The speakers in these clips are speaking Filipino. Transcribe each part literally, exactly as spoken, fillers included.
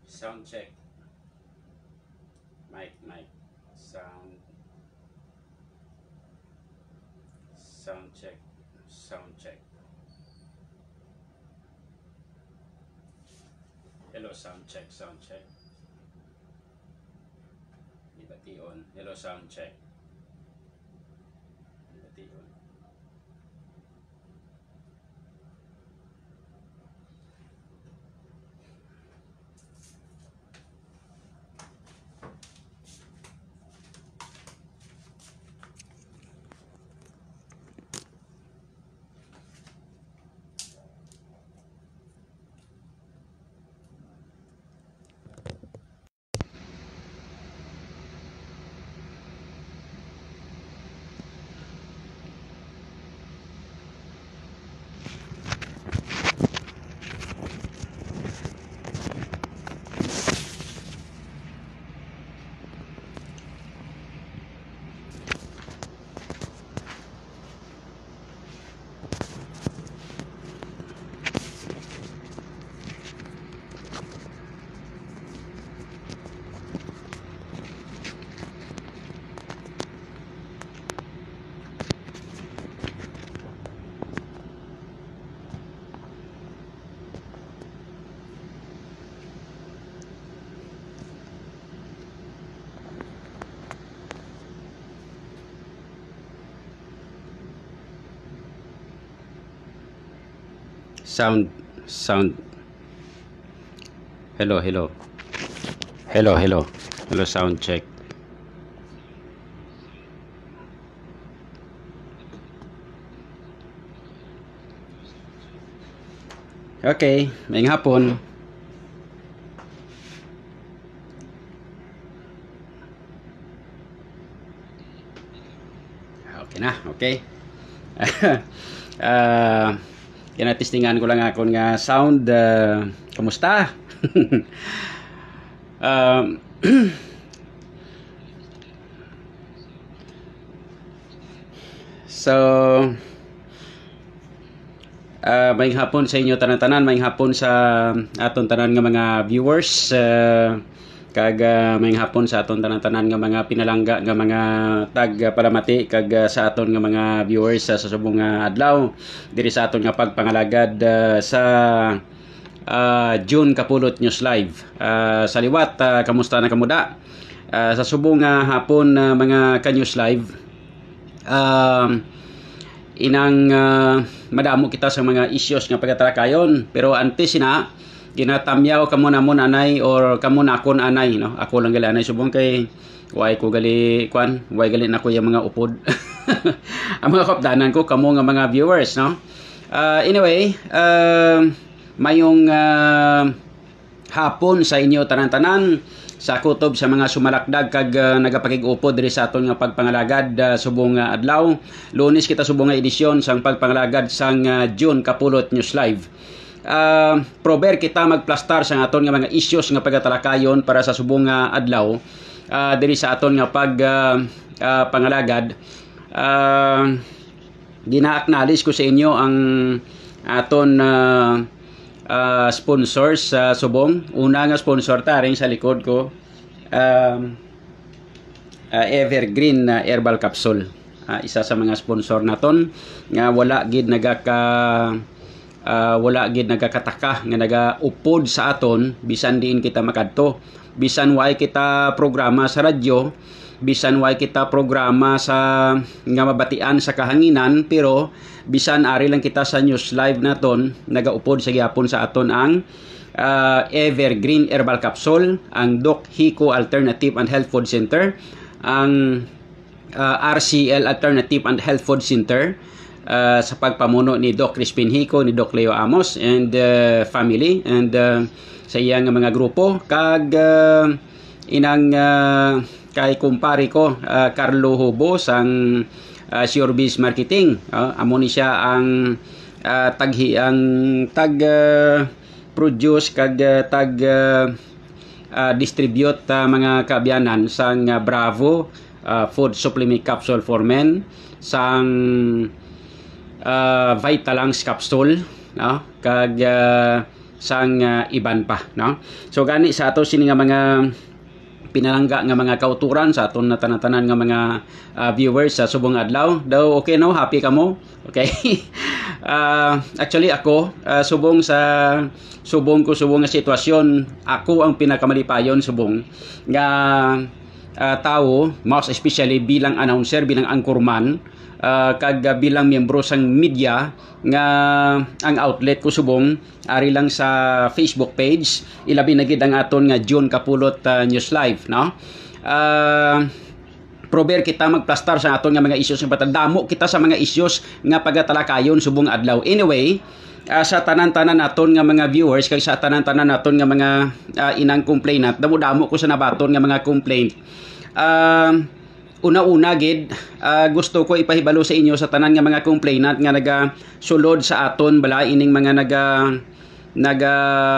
Sound check. Mic, mic. Sound. Sound check. Sound check. Hello, sound check. Sound check. Ibation. Hello, sound check. Ibation. Sound, sound. Hello, hello. Hello, hello. Hello, sound check. Okay, may hapon. Okay na, okay. uh, Kinatistingan ko lang ako nga sound. Uh, kamusta? um, so uh, may hapon sa inyo tanan-tanan, may hapon sa aton tanan nga mga viewers, uh, kag uh, may hapon sa aton tanan-tanan nga mga pinalangga nga mga tag palamati kag uh, sa aton nga mga viewers uh, sa subong nga adlaw diri sa aton nga pagpangalagad uh, sa uh, June Capulot News Live. Uh, sa liwat, uh, kamusta na kamuda? Uh, sa subong nga hapon uh, mga ka-News Live, uh, inang uh, madamo kita sa mga issues nga pagkatrakayon, pero antes sina ginatamyaw kamo na mo anay or kamo na akon anay, no? Ako lang gali anay subong kay way ko gali kwan, way gali na ko yung mga upod. Ang mga kapdanan ko kamo nga mga viewers, no? Uh, anyway, uh, mayong uh, hapon sa inyo tanan-tanan sa kutob sa mga sumalakdag kag uh, nagapakig-upod diri sa aton nga pagpangalagad uh, subong uh, adlaw. Lunes kita subong nga edisyon sang pagpangalagad sang uh, June Capulot News Live. Uh, prober kita magplastar sa aton nga mga issues nga pagatalakayon para sa subong nga adlaw uh, diri sa aton nga pag uh, uh, pangalagad. Uh, gina-acknowledge ko sa inyo ang aton uh, uh, sponsors sa uh, subong. Una nga sponsor taring sa likod ko, um, uh, Evergreen uh, Herbal Capsule. Uh, isa sa mga sponsor naton nga wala gid nagaka Uh, wala gid nagakataka nga nagaupod sa aton bisan diin kita makadto, bisan way kita programa sa radyo, bisan way kita programa sa nga mabatian sa kahanginan, pero bisan ari lang kita sa news live naton nagaupod sa gyapon sa aton ang uh, Evergreen Herbal Capsule, ang Doc Hiko Alternative and Health Food Center, ang uh, R C L Alternative and Health Food Center, Uh, sa pagpamuno ni Doc Crispin Hico, ni Doc Leo Amos and uh, family, and uh, sa iyang mga grupo, kag uh, inang uh, kay kumpari ko uh, Carlo Hubo sang uh, Sure Biz Marketing. Uh, amo ni siya ang uh, taghi ang tag uh, produce kag uh, tag uh, uh, distribute uh, mga kaabyanan sang uh, Bravo uh, Food Supplement Capsule for Men, sang uh, Vitalangs Capsule, no? Kag uh, sang uh, iban pa, no? So gani sa ato sini nga mga pinalangga nga mga kauturan sa aton na tanan-tanan nga mga uh, viewers sa subong adlaw. Daw okay no, happy ka mo? Okay. uh, actually ako uh, subong sa subong ko subong nga sitwasyon, ako ang pinakamalipayon subong nga uh, tao, most especially bilang announcer, bilang anchorman, uh, kag uh, bilang miyembro sang media nga ang outlet ko subong ari lang sa Facebook page, ilabi na gid ang aton nga June Capulot uh, News Live, no? Uh, prober kita magplastar sa aton nga mga issues nga patadamo kita sa mga issues nga pagatalakayon subong adlaw. Anyway, uh, sa tanan-tanan naton nga mga viewers kay sa tanan-tanan naton nga mga uh, inang complainant, damo-damo ko sa nabaton nga mga complaint. Uh, Una-una gid, uh, gusto ko ipahibalo sa inyo sa tanan nga mga complainant nga naga sulod sa aton bala ining mga naga naga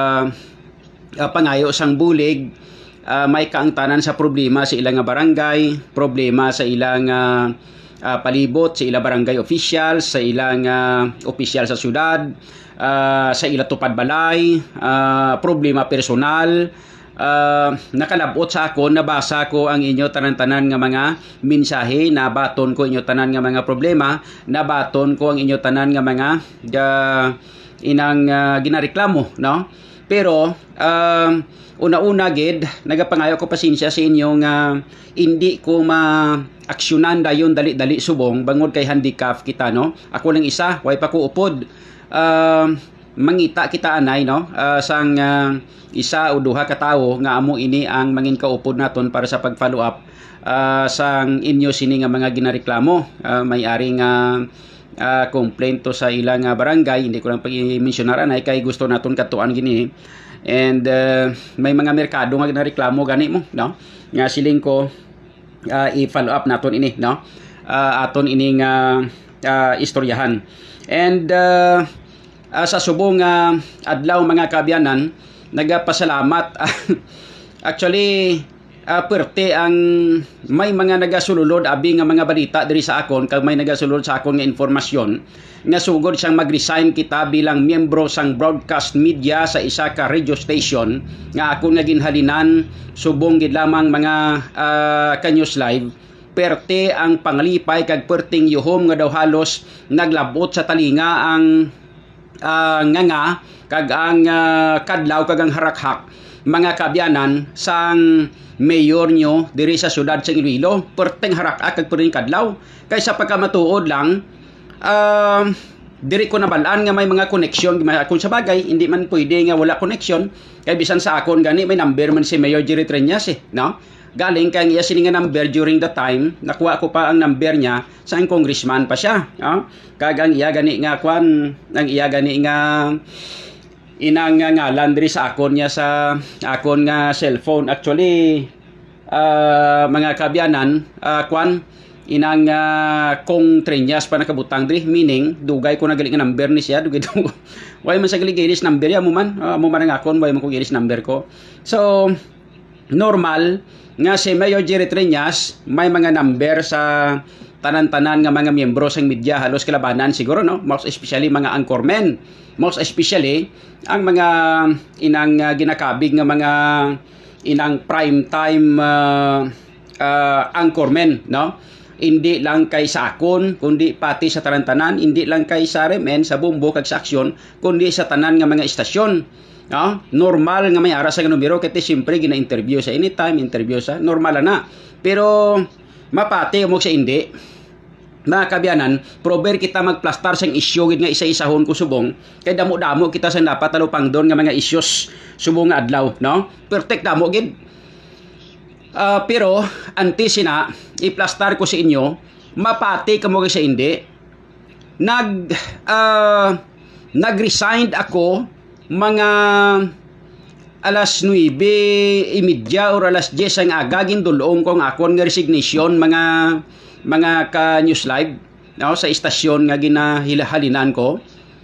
uh, pangayo sang bulig, uh, may kaangtanan sa problema sa ilang nga barangay, problema sa ilang uh, uh, palibot, sa ilang barangay officials, sa ilang uh, opisyal sa syudad, uh, sa ilang tupad balay, uh, problema personal. Uh, nakalabot sa ako, nabasa ko ang inyo tanan-tanan nga mga mensahe, nabaton ko inyo tanan nga mga problema, nabaton ko ang inyo tanan nga mga uh, inang uh, ginareklamo, no? Pero uh, una-una gid nagapangayo ko pasensya sa inyo nga hindi ko ma-aksyonan dayon dali-dali subong bangod kay handicap kita, no? Ako lang isa, way pa ko upod. Uh, mangita kita anay, no? Uh, sang uh, isa o duha ka tawo nga amo ini ang mangin kaupod naton para sa pag-follow up uh, sang inyo sini nga mga ginareklamo. Uh, may ari nga uh, complaint to sa ilang uh, barangay, hindi ko lang pag-mentionar anay kay gusto naton katuan gini. And uh, may mga merkado nga ginareklamo gani mo, no? Nga siling ko uh, i-follow up naton ini, no? Uh, aton ining uh, uh, istoryahan. And uh, uh, sa subong uh, adlaw mga kabyanan, nagapasalamat. Actually, uh, perte ang may mga nagasulod abi nga mga balita diri sa akon kag may nagasulod sa akon nga informasyon nga sugod siyang mag-resign kita bilang miyembro sang broadcast media sa isa ka radio station nga akon nga ginhalinan subong gid lamang mga uh, ka-news live. Perte ang panglipay kag perting yuhom nga daw halos naglabot sa talinga ang uh, nga nga kag ang uh, kadlaw kag ang harakhak mga kabyanan sang mayor nyo diri sa syudad sa Iloilo, perteng harak-ak kag perteng kadlaw kaysa pagkamatuod lang uh, diri ko nabalaan nga may mga connection kung sa bagay hindi man pwede nga wala connection kay bisan sa akon gani may number man si Mayor Jerry Treñas, eh, no? Galing kay iya sini nga number during the time nakuha ko pa ang number niya sa ang congressman pa siya, no? Kag ang iya gani nga kwan ang iya gani nga inang nga ngalan diri sa akon niya sa akon nga cellphone. Actually uh, mga kabyanan, uh, kwan inang uh, kong Treñas pa nakabutang diri, meaning dugay ko nagali nga number ni siya, dugay do way man sa gali gilis number ya mo man, uh, mo man ang akon way man ko gilis number ko. So normal nga si Mayor Jerry Treñas may mga number sa tanan-tanan nga mga miyembro sang media halos kalabanan siguro, no? Most especially mga anchormen, most especially ang mga inang uh, ginakabig nga mga inang prime time uh, uh, anchormen, no? Hindi lang kay sa akon kundi pati sa tanan-tanan, hindi lang kay sa R M N, sa Bumbo kag sa Aksyon, kundi sa tanan nga mga istasyon, no? Normal nga may ara sa numero kay siyempre gina-interview sa anytime, interview sa normal na. Pero mapati mo sa hindi mga kabyanan, prober kita magplastar sang isyu gid nga isa-isahon ko subong kay damo-damo kita sa dapat talupang doon nga mga issues subong nga adlaw, no? Perfect damo gid. Uh, pero antes sina iplastar ko sa inyo, mapati kamo sa hindi. Nag uh, nag-resign ako mga alas nuwebe imidya or alas diyes ang aga gindulong ko ang akon nga resignation mga mga ka-news live, no, sa istasyon nga ginahilahalinan ko.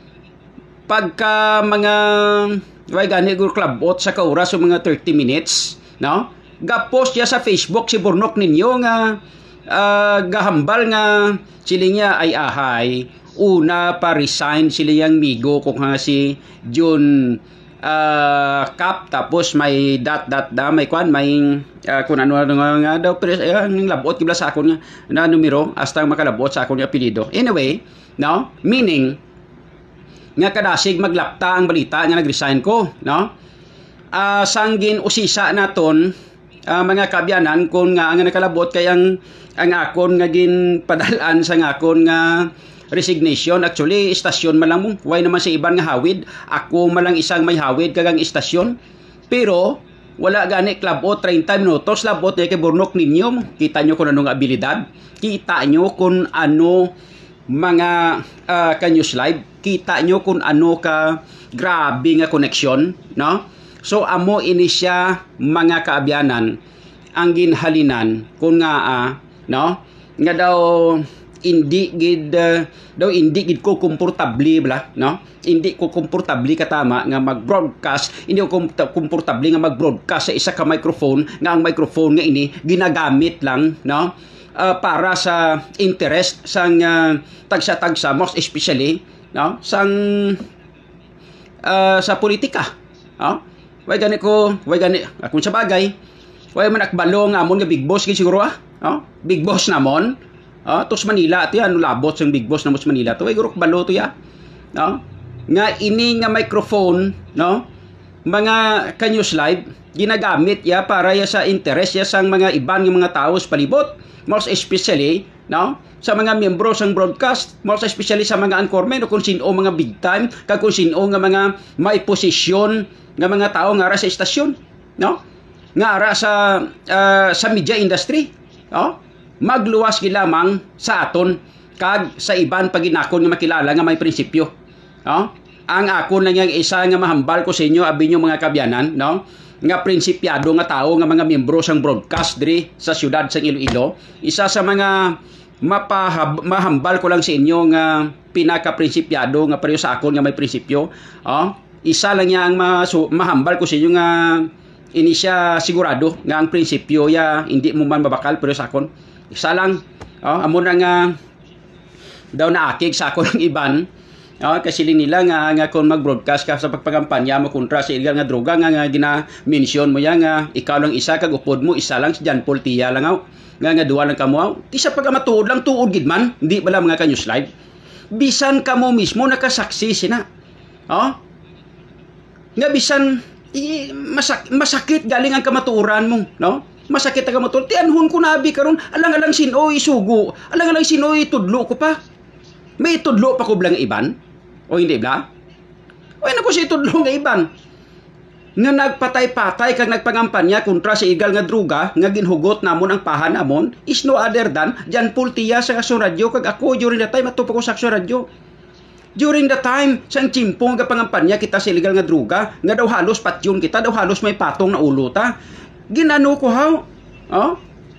Pagka mga way gani go clubot sa kauras o mga thirty minutes, no, gapost niya sa Facebook si Burnok ninyo nga uh, gahambal nga siling niya ay ahay una pa resign sila yang migo kung nga si June uh, cap tapos may dot dot da may kwan may uh, kung ano nga, nga daw pero uh, labot kibla sa akon nga na numero hasta makalabot sa akon nga apelyido. Anyway, no, meaning nga kadasig maglapta ang balita nga nagresign ko, no? Uh, sanggin usisa naton uh, mga kabyanan kung nga ang nakalabot kay ang ang akon nga gin padalaan sa akon nga resignation. Actually istasyon man lang mo, why naman sa iban nga hawid, ako man lang isang may hawid kagang istasyon, pero wala gani klabo thirty minutos labot kay burnok ninyo. Kita nyo kung anong abilidad, kita nyo kung ano mga uh, ka-news live, kita nyo kung ano ka grabe nga connection, no? So amo ini siya mga kaabyanan ang ginhalinan kung nga uh, no nga daw hindi gid uh, daw hindi gid ko komportable bla, no? Hindi ko komportable katama nga mag-broadcast, hindi ko komportable nga mag-broadcast sa isa ka microphone nga ang microphone nga ini ginagamit lang, no? Uh, para sa interest sang uh, tagsa-tagsa, most especially, no? Sang uh, sa politika, no? Way gani ko, way gani akong sa bagay, way man akbalo nga amon nga big boss gid siguro ah, no? Big boss namon. Ah, tos Manila ito yan, labot sa big boss na mo sa Manila to, ay gurok balo to ya, no? Nga ini nga microphone, no? Mga ka-news live ginagamit ya para ya sa interest ya sang mga iban ng mga tao sa palibot, most especially, no? Sa mga miyembro sang broadcast, most especially sa mga anchormen o kung sino mga big time, kag kung sino nga mga may posisyon nga mga tao nga ara sa istasyon, no? Nga ara sa uh, sa media industry, no? Magluwas gid lamang sa aton kag sa iban paginakon nga makilala nga may prinsipyo, no? Ang akon lang yang isa nga mahambal ko sa inyo abi nyo mga kabyanan, no? Nga prinsipyado nga tao nga mga miyembro sang broadcast diri sa siyudad sang Iloilo, isa sa mga mapahab mahambal ko lang sa inyo nga pinaka prinsipyado nga pareho sa akon nga may prinsipyo, oh? Isa lang yang mahambal ko sa inyo nga ini siya sigurado nga ang prinsipyo ya hindi mo man mabakal pero sa akon isa lang, oh, amo na nga daw naakig sa ako ng iban, oh, kasi nila nga nga kung mag-broadcast ka sa pagpagampanya mo kontra sa illegal nga droga nga nga gina-mention mo ya nga ikaw lang isa kag upod mo isa lang si John Paul Tia lang aw nga nga duwa lang kamo aw ti sa pagkamatuod lang tuod gid man hindi bala mga ka-news live bisan kamo mismo nakasaksi sina, oh, nga bisan i, masak masakit galing ang kamatuoran mo, no? Masakit ang kamatuoran. Ti anhon ko nabi karon alang-alang sino isugo, alang-alang sino itudlo ko pa. May itudlo pa ko blang iban? O hindi bla? O na ko si itudlo nga iban. Nga nagpatay-patay kag nagpangampanya kontra sa igal nga droga nga ginhugot namon ang pahan namon is no other than John Paul Tia sa Aksyon Radio kag ako during the time atupa ko sa Aksyon Radio. During the time sang chimpong nga pangampanya kita sa illegal nga droga nga daw halos patyon kita, daw halos may patong na ulo ta. Ginano ko haw, oh?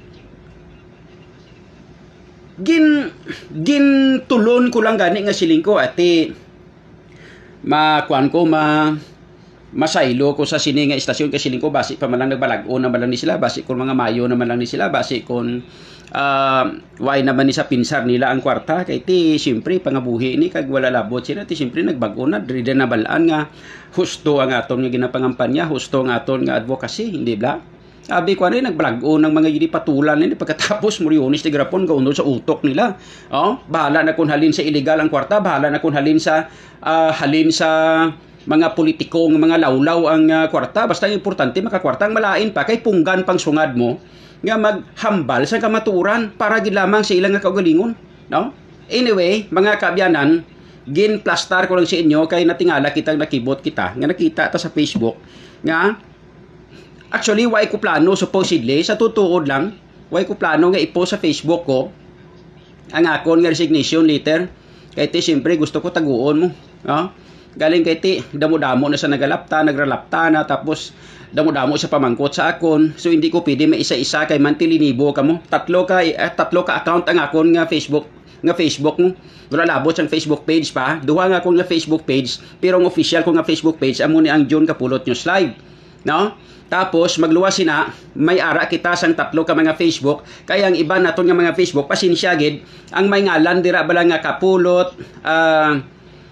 Gin gin tulon ko lang gani nga siling ko ati makuan ko ma masaylo ko sa sini nga istasyon kasi siling ko basi pa man lang nagbalag-o naman lang ni sila, basi kon mga mayo naman lang ni sila, basi kon uh, why naman ni sa pinsar nila ang kwarta kay ti siyempre pangabuhi ni kag wala labot sila ti siyempre nagbago na diri na balaan nga husto ang aton nga ginapangampanya, husto ang aton nga advocacy, hindi ba? Abi ko rin nagbalag-o ng mga yidi patulan nila pagkatapos Moriones ti grapon gaunod sa utok nila. Oh, bahala na kun halin sa illegal ang kwarta, bahala na kun halin sa uh, halin sa mga politiko ng mga lawlaw ang uh, kwarta, basta importante makakwarta ang malain pa kay punggan pang sungad mo nga maghambal sa kamaturan para gid lamang sa ilang nga kaugalingon, no? Anyway, mga kaabyanan, gin plastar ko lang sa inyo kay natingala kitang nakibot kita nga nakita ta sa Facebook nga actually, why ko plano supposedly, sa tutuod lang, why ko plano nga ipost sa Facebook ko ang akon nga resignation letter. Kaya ti, siyempre, gusto ko taguon mo. No? Galing kay ti, damo-damo na sa nagalapta, nagralapta na, tapos damo-damo sa pamangkot sa akon. So, hindi ko pwede may isa-isa kay mantilinibo ka mo. Tatlo ka, eh, tatlo ka account ang akon nga Facebook, nga Facebook mo. Wala labot ang Facebook page pa. Duha nga akong nga Facebook page, pero ang official ko nga Facebook page, amo ni ang John Capulot News Live. No? Tapos magluwas sina, may ara kita sang tatlo ka mga Facebook, kaya ang iba naton nga mga Facebook pasensya gid, ang may ngalan dira bala nga Capulot, uh,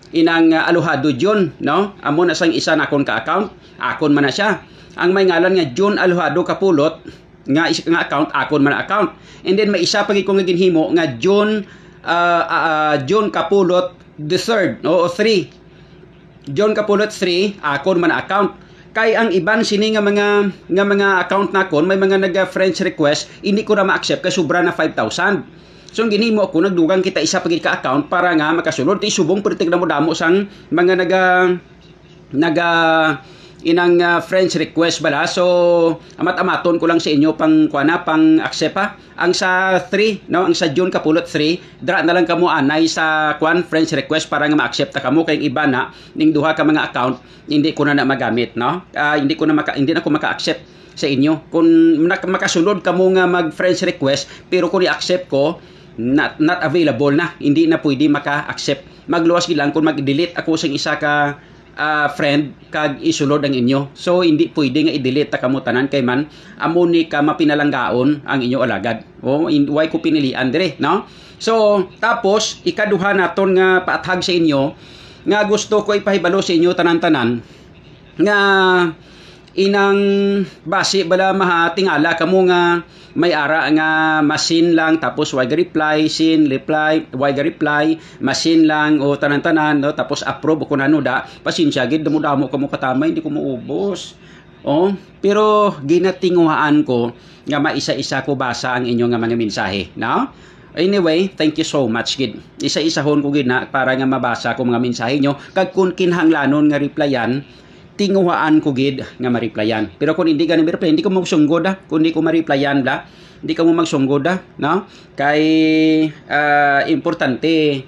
inang uh, Aluhado John, no? Amo na sang isa na akon ka account, akon man na siya. Ang may ngalan nga John Aluhado Capulot nga isa nga account, akon man na account. And then may isa pagi ko nga ginhimo nga John uh, uh, John Capulot the third, no? O three. John Capulot three, akon man na account. Kay ang iban sini nga mga nga mga account nakon may mga naga friends request, hindi ko na ma-accept kay sobra na five thousand. So ang ginimo ako nagdugang kita isa pagid ka account para nga makasulod ti subong pertig na mo damo sang mga naga naga inang uh, friends request bala. So amat-amaton ko lang sa inyo pang kuana pang accept pa. Ang sa three, no, ang sa June Capulot three, dra na lang kamo anay sa kuan friends request para nga ma-accept ta kamo kay iba na ning duha ka mga account hindi ko na na magamit, no. Uh, hindi ko na maka, hindi na ko maka-accept sa inyo kung makasulod kamo nga mag friends request pero kung i-accept ko not not available na, hindi na pwede maka-accept. Magluwas lang kung mag-delete ako sa isa ka uh, friend kag isulod ang inyo. So hindi pwede nga i-delete ta kamo tanan kay man amo ni ka mapinalanggaon ang inyo alagad. O why ko pinilian dire, no? So tapos ikaduha naton nga paathag sa inyo nga gusto ko ipahibalo sa inyo tanan-tanan nga inang base bala mahatingala kamo nga may ara nga machine lang tapos wag reply sin reply wag reply machine lang o tanan-tanan, no? Tapos approve ko nano da pasensya gid damo-damo kamo katama hindi ko maubos. Oh, pero ginatinguhaan ko nga maisa-isa ko basa ang inyo nga mga mensahe, no? Anyway, thank you so much gid. Isa-isahon ko gid na para nga mabasa ko mga mensahe nyo kag kun kinahanglanon nga replyan tinguhaan ko gid nga ma-replyan. Pero kung hindi ka na ma-reply, hindi ko magsunggod ah. Kung hindi ko ma-replyan da, hindi ka mo magsunggod ah, no? Kay uh, importante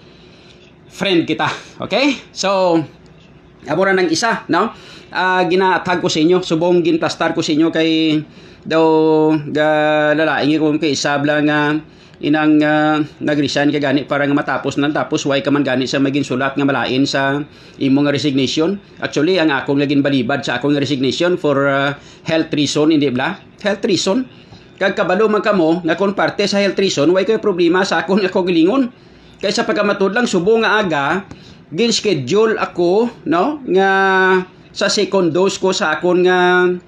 friend kita. Okay? So, amura ng isa, no? Uh, ginatag ko sa inyo, subong ginplastar ko sa inyo kay daw ga lalaingi ko kay isabla nga inang uh, nag-resign ka gani para nga matapos nan tapos why ka man gani sa maging sulat nga malain sa imong resignation. Actually ang akong laging balibad sa akong resignation for uh, health reason, hindi bla health reason. Kag kabalo man kamo nga kon parte sa health reason why kay problema sa akong ako gilingon kaysa pagkamatud lang subo nga aga gin schedule ako, no, nga sa second dose ko sa akong nga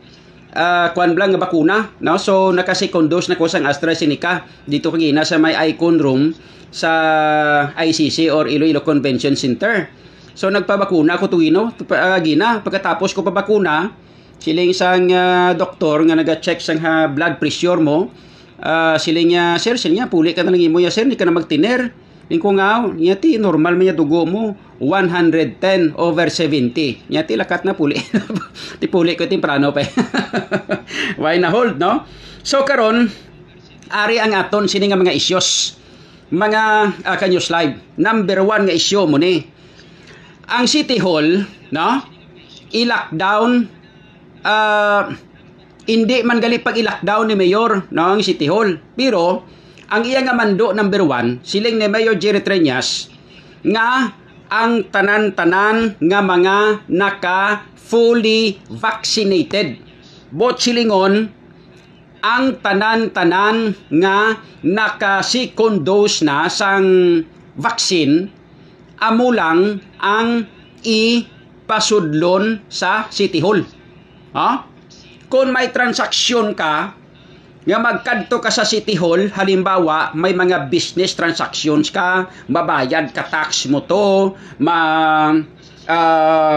uh, kwan blang nga bakuna, no? So naka second dose na ko sang AstraZeneca dito kagina sa may Icon Room sa I C C or Iloilo Convention Center. So nagpabakuna ko tuwino uh, gina pagkatapos ko pabakuna siling sang uh, doktor nga naga-check sang uh, blood pressure mo, uh, siling uh, sir siling puli ka na lang imo ya sir, ni ka na magtiner. Ingko nga, nyati normal man ya dugo mo one hundred ten over seventy. Nyati lakat na puli. Ti puli ko temprano pa. Why na hold, no? So karon ari ang aton sini nga mga issues. Mga uh, kanyos live. Number one nga issue mo ni. Ang City Hall, no? I-lockdown uh, hindi man gali pag i-lockdown ni Mayor, no, ang City Hall. Pero ang iya nga mando number one, siling ni Mayor Jerry Treñas nga ang tanan-tanan nga mga naka fully vaccinated. Bot silingon ang tanan-tanan nga naka second dose na sang vaccine amo lang ang ipasudlon sa City Hall. Ha? Kung may transaksyon ka nga magkadto ka sa City Hall, halimbawa may mga business transactions ka, mabayad ka tax mo to, ma uh,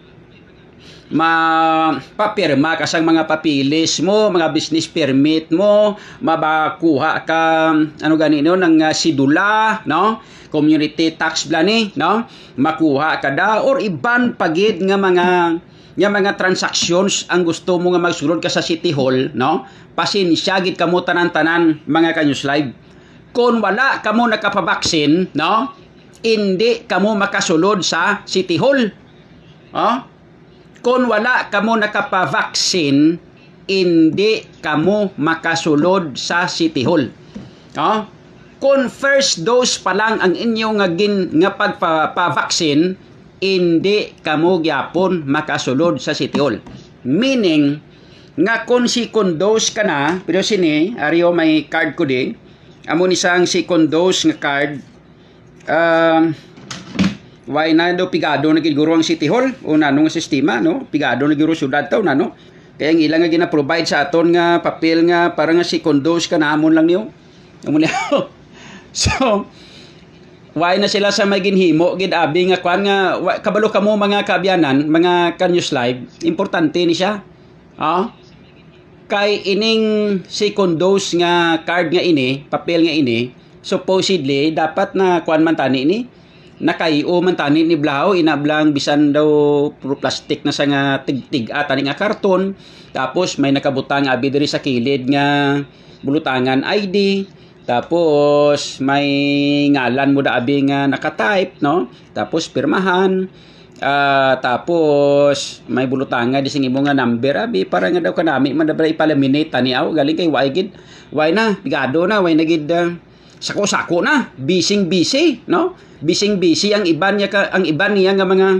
ma papirma ka sang mga papilis mo, mga business permit mo, mabakuha ka ano ganino ng uh, sidula, no? Community tax blani, no? Makuha ka da or iban pagid nga mga nga mga transactions ang gusto mo nga magsulod ka sa City Hall, no? Pasensya gid kamo tanan-tanan mga kanyos live. Kung wala kamo nakapabaksin, no? Hindi kamo makasulod sa City Hall. Oh? Kung wala kamo nakapavaksin, hindi kamo makasulod sa City Hall. Oh? Kung first dose pa lang ang inyo nga gin nga pagpavaksin, hindi kamo gyapon makasulod sa City Hall. Meaning nga kung second dose ka na, pero sini ariyo may card ko di. Amo ni sang second dose nga card. Um Why na do pigado na giguro ang City Hall o nanong sistema, no? Pigado na giguro syudad taw na, no? Kaya ang ilang nga gina-provide sa aton nga papel nga para nga second dose ka namon lang niyo. Amon niyo. So, why na sila sa may ginhimo gid abi nga kwan nga kabalo kamo mga kaabyanan, mga kanyos live, importante ni siya. Ah? Kay ining second dose nga card nga ini, papel nga ini, supposedly dapat na kwan man tani ni nakaio man tani ni blaw inablang bisan daw puro plastic na sa nga tig-tig atani nga karton, tapos may nakabutang abi diri sa kilid nga bulutangan I D, tapos may ngalan mo da abi nga naka-type, no? Tapos pirmahan, uh, tapos may bulutangan di sing imo nga number abi para nga daw kanami man dabra ipalaminate tani aw galing kay way gid way na pigado na way na gid uh, sako-sako na, bising-busy, no? Bising-busy ang iban niya ka, ang iban niya nga mga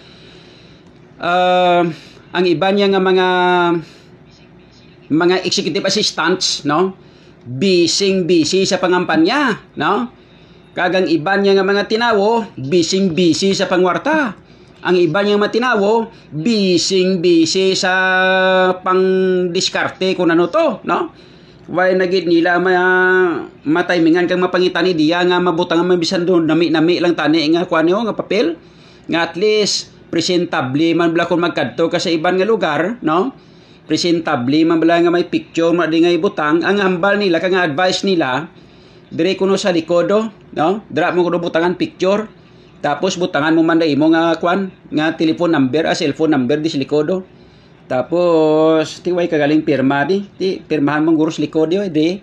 uh, ang iban niya nga mga mga executive assistants, no? Bising-busy sa pangampanya, no? Kagang iban niya nga mga tinawo, bising-busy sa pangwarta. Ang iban niya mga tinawo, bising-busy sa pangdiskarte kung ano to, no? Why nagid nila ma mataymingan kang mapangitan ni diya nga mabutang nga mabisan do nami-nami lang tani nga kuan nga papel nga at least presentable man bala kun magkadto ka sa iban nga lugar, no? Presentable man bala nga may picture ma di nga ibutang. Ang ambal nila kang advice nila dire kuno sa likodo, no? Dira mo kuno butangan picture, tapos butangan mo man dai mo nga kuan nga telephone number, a cellphone number di sa likodo. Tapos tiway kagaling pirma di, ti pirmahan mong gurus likod yo di.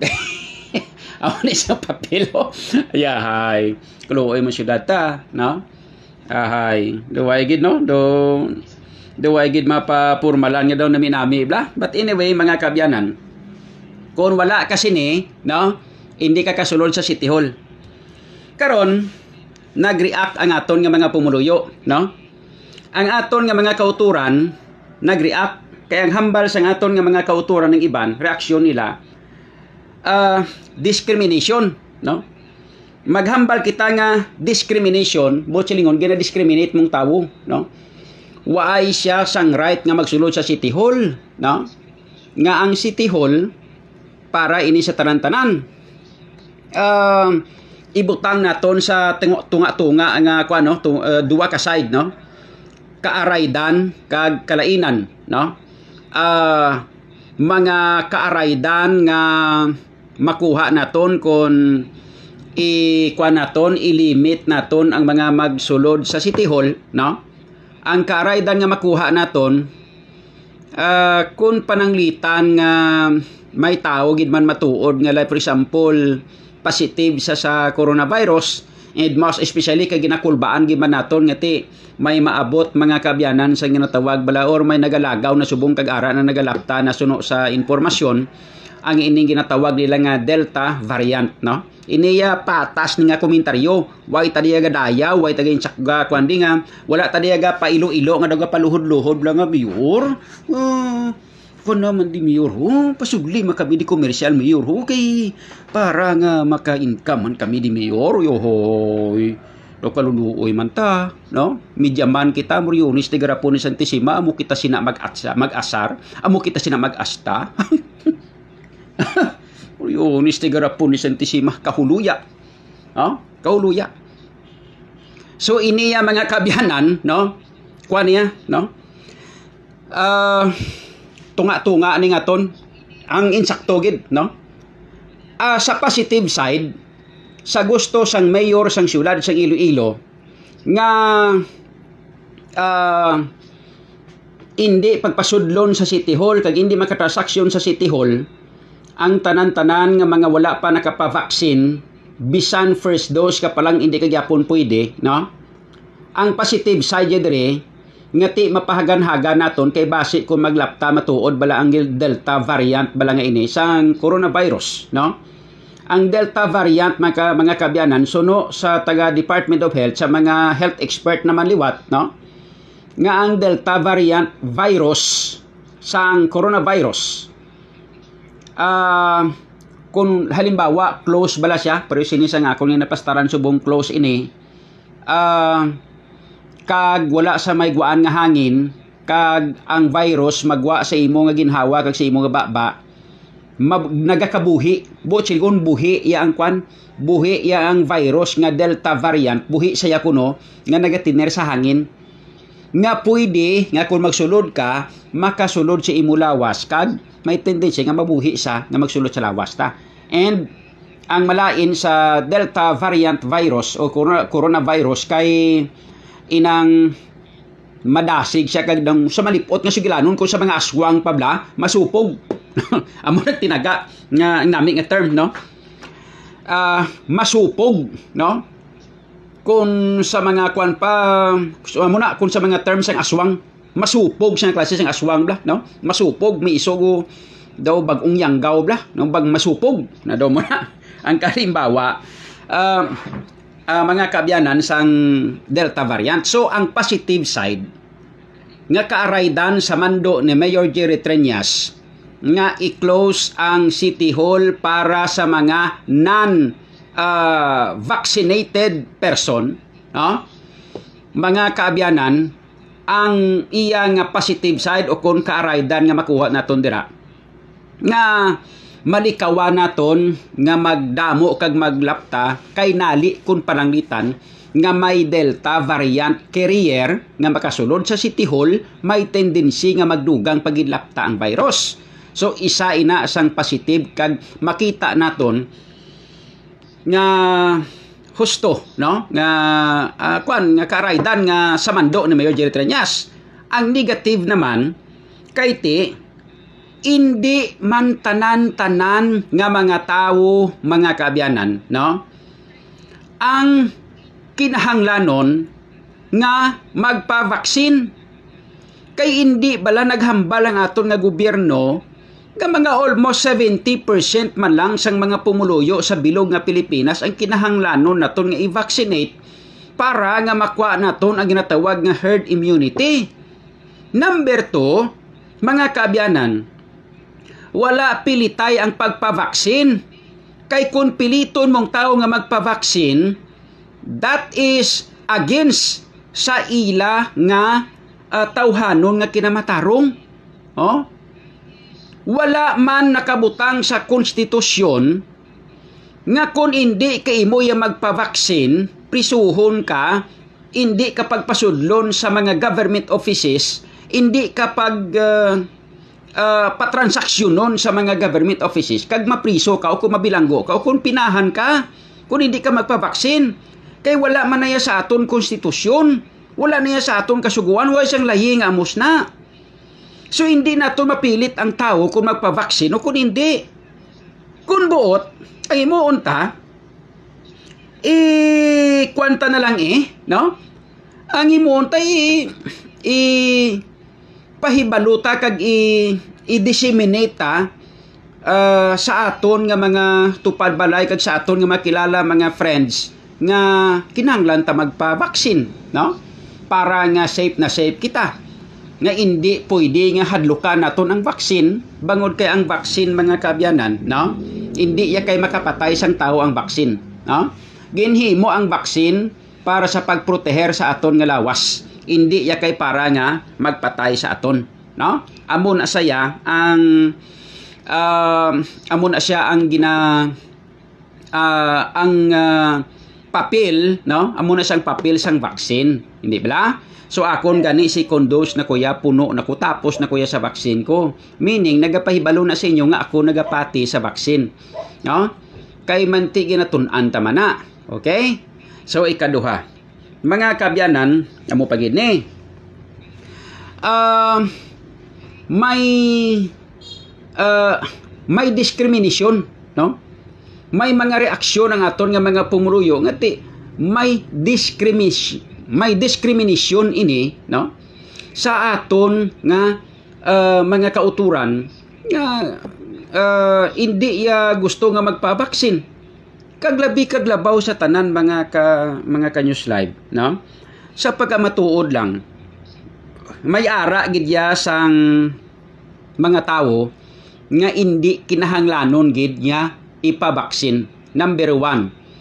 Aw ni sa papelo. Ya hay. Kluoy mo syudad ta, no? Ahay. Do way gid no? Do do way gid mapapurmalan nga daw nami nami bla. But anyway, mga kabyanan, kung wala kasi ni, no? Hindi ka kasulod sa City Hall. Karon nag-react ang aton nga mga pumuluyo, no? Ang aton nga mga kauturan nag-react, kaya ang hambal sa aton nga mga kauturan ng iban, reaksyon nila, uh, discrimination, no? Maghambal kita nga discrimination, botselingon gina-discriminate mong tawo, no? Waay siya sang right nga magsulod sa City Hall, no? Nga ang City Hall para ini sa tanan-tanan. Uh, ibutang naton sa tunga-tunga nga kuan, no? Uh, duwa ka side, no? Kaaraydan kag kalainan, no? Uh, mga kaaraydan nga makuha naton kon i-kuan naton, ilimit naton ang mga magsulod sa City Hall, no? Ang kaaraydan nga makuha naton uh, kung pananglitan nga may tao gid man matuod nga like for example positive sa sa coronavirus, and most especially kay ginakulbaan gid man naton nga ti may maabot mga kabyanan sa ginatawag bala or may nagalagaw na subong kag-ara na nagalapta na suno sa informasyon ang ining ginatawag nila nga Delta variant, no? Iniya patas ni nga komentaryo, way tadiya ga dayaw, way tagay insakga kuandi nga wala tadiya ga pailo-ilo nga daga paluhod-luhod lang nga mayor. Uh, kung naman di mayor ho, pasugli makami di komersyal mayor ho kay para nga maka-income man kami di mayor yo hoy. Do kaluluoy man ta, no? Midyaman kita muryonis ti garapon ni Santisima, amo kita sina mag-atsa, mag-asar, amo kita sina mag-asta. Muryonis ti garapon ni Santisima kahuluya. No? Kahuluya. So iniya mga kabyanan, no? Kuan niya, no? Uh, tunga-tunga ni ngaton ang insakto gid, no? Uh, sa positive side, sa gusto sang mayor sang siyudad sang Iloilo nga uh, hindi pagpasudlon sa City Hall kag hindi makatransaksyon sa City Hall ang tanan-tanan nga mga wala pa nakapavaksin bisan first dose ka palang hindi ka gyapon pwede, no? Ang positive side dire nga ti mapahagan-haga naton kay base kung maglapta matuod bala ang Delta variant bala nga ini sang coronavirus, no? Ang Delta variant mga, mga kabyanan suno sa taga Department of Health sa mga health expert naman liwat, no? Nga ang Delta variant virus sang coronavirus uh, kung halimbawa close bala siya pero sinisang ako nga napastaran subong close ini uh, kag wala sa may guaan nga hangin, kag ang virus magwa sa imo nga ginhawa kag sa imo nga baba, mag, nagakabuhi botsilgon buhi ya ang kwan, buhi ya ang virus nga Delta variant, buhi sa yakuno nga nagatiner sa hangin, nga pwede nga kung magsulod ka makasulod sa imo lawas kag may tendency nga mabuhi sa nga magsulod sa lawas ta. And ang malain sa Delta variant virus o coronavirus kay inang madasig siya kag sa malipot nga sigilanon kung sa mga aswang pabla masupog. Amo na tinaga nga nami nga term, no? Uh, masupog, no? Kung sa mga kwan pa so, amo na kung sa mga terms ang aswang masupog sa klase sang aswang bla, no? Masupog may isugo daw bagong yanggaw bla, no? Bag masupog na daw mo na ang kalimbawa uh, uh, mga kabyanan sang Delta variant. So ang positive side nga kaaraydan sa mando ni Mayor Jerry Treñas nga i-close ang City Hall para sa mga non uh, vaccinated person, no? Mga kaabyanan, ang iya nga positive side o kung kaaraydan nga makuha naton dira nga malikawa naton nga magdamo kag maglapta kay nali kun pananglitan nga may Delta variant carrier nga makasulod sa City Hall, may tendency nga magdugang pagilapta ang virus. So isa ina sang positive kag makita naton nga husto, no? Nga uh, kwan nga karaydan nga sa mando ni Mayor Jerry Treñas. Ang negative naman kay ti hindi man tanan-tanan nga mga tao, mga kaabyanan, no? Ang kinahanglanon nga magpa-vaksin. Kay hindi bala naghambal ang aton nga gobyerno nga mga almost seventy percent man lang sang mga pumuluyo sa bilog nga Pilipinas ang kinahanglanon naton nga i-vaccinate para nga makuha naton ang ginatawag nga herd immunity. Number two, mga kaabyanan, wala pilitay ang pagpavaksin. Kay kung piliton mong tao nga magpavaksin, that is against sa ila nga uh, tawhanon nga kinamatarong. Oh? Wala man nakabutang sa konstitusyon nga kung hindi ka imo ya magpavaksin, prisuhon ka, hindi ka pagpasudlon sa mga government offices, hindi ka pag uh, uh, patransaksyonon sa mga government offices, kag mapriso ka o kung mabilanggo ka o kung pinahan ka kung hindi ka magpavaksin. Kay wala man na sa aton konstitusyon, wala na sa aton kasuguan, wala siyang lahi nga amos na. So hindi nato mapilit ang tao kung magpavaksin o kung hindi. Kung buot, ay mo unta, eh, kwanta na lang eh, no? Ang imunta eh, eh, pahibaluta kag i, i-disseminate ta uh, sa aton nga mga tupad balay kag sa aton nga makilala mga friends nga kinahanglan ta magpa-vaksin, no? Para nga safe na safe kita. Nga hindi pwede nga hadlukan naton ang vaksin bangod kay ang vaksin mga kaabyanan, no? Hindi ya kay makapatay sang tao ang vaksin, no? Ginhimo ang vaksin para sa pagproteher sa aton nga lawas. Hindi ya kay para nga magpatay sa aton, no? Amo na saya ang uh, amo na siya ang gina uh, ang uh, papel, no? Amo na siyang papel sang vaksin, hindi ba? So akon gani si kondos na kuya puno na ko tapos na kuya sa vaksin ko. Meaning nagapahibalo na sa inyo nga ako nagapati sa vaksin, no? Kay manti ginatun-an ta man na. Okay? So ikaduha. Mga kabyanan, amo pagid ni. Uh, may uh, may discrimination, no? May mga reaksyon ang aton nga mga pumuluyo nga ti may discrimination may discrimination ini, no? Sa aton nga uh, mga kauturan nga uh, hindi ya gusto nga magpabaksin. Kaglabi kaglabaw sa tanan mga ka mga ka-news live, no? Sa pagkamatuod lang, may ara gid ya sang mga tao nga hindi kinahanglanon gid niya ipabaksin. Number one,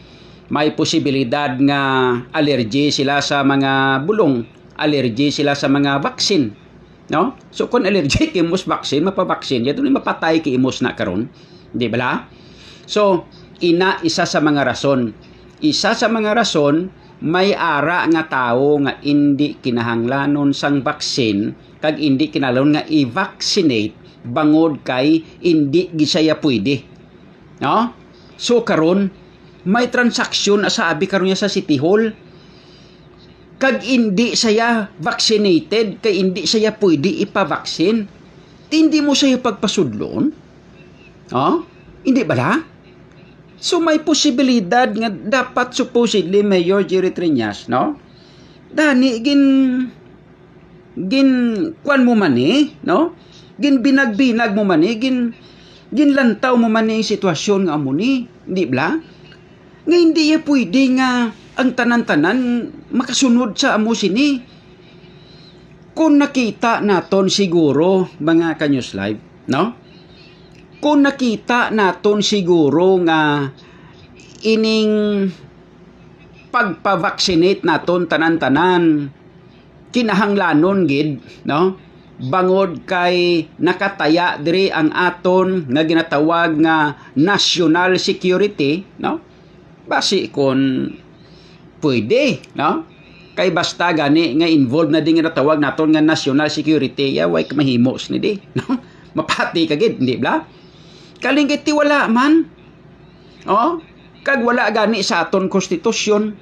may posibilidad nga allergy sila sa mga bulong, allergy sila sa mga vaccine, no? So kung allergy kay imos vaccine, mapabaksin ya dunay mapatay kay imos na karon, di ba? So ina isa sa mga rason, isa sa mga rason may ara nga tao nga hindi kinahanglanon sang vaccine kag hindi kinahanglan nga i-vaccinate bangod kay hindi gisaya pwede, no? So karon may transaksyon asabi karon niya sa City Hall kag hindi saya vaccinated kay hindi saya pwede ipa-vaccine, hindi mo saya pagpasudlon, oh? Hindi bala? So may posibilidad nga dapat supposedly Mayor Jerry Triñas, no? Dani gin gin kwan mo man eh, no? Gin binag-binag mo man eh, gin ginlantaw mo man eh sitwasyon nga amo ni, di ba? Nga hindi ya pwede nga ang tanan-tanan makasunod sa amo sini. Kung nakita naton siguro mga Kanyos Live, no? Kung nakita naton siguro nga ining pagpa-vaccinate naton tanan-tanan kinahanglanon gid, no? Bangod kay nakataya diri ang aton nga ginatawag nga national security, no? Basi kon pwede, no? Kay basta gani nga involved na din nga natawag naton nga national security, ya way mahimos ni di, no? Mapati kagid, di ba? Kalinggit ti wala man. Oh, kag wala gani sa aton konstitusyon.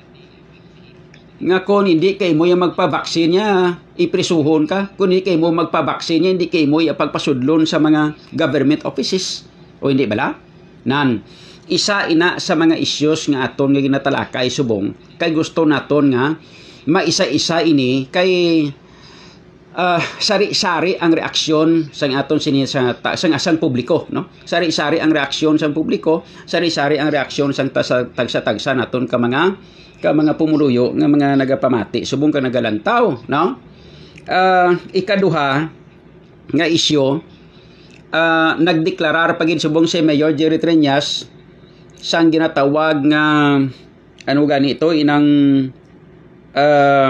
Nga kung hindi kay mo yung magpabaksin niya, iprisuhon ka. Kung hindi kay mo magpabaksin niya, hindi kay mo ipagpasudlon sa mga government offices. O hindi bala? Nan, isa ina sa mga issues nga aton nga ginatalakay subong, kay gusto naton nga maisa-isa ini kay Uh, sari-sari ang reaksyon sang aton sini sa sang asang publiko, no? Sari-sari ang reaksyon sang publiko, sari-sari ang reaksyon sang tagsa-tagsa naton ka mga ka mga pumuluyo nga mga nagapamati subong ka nagalantaw, no? Uh, ikaduha nga isyu, uh, nagdeklarar pagin subong si Mayor Jerry Triñas sang ginatawag nga ano ganito inang uh,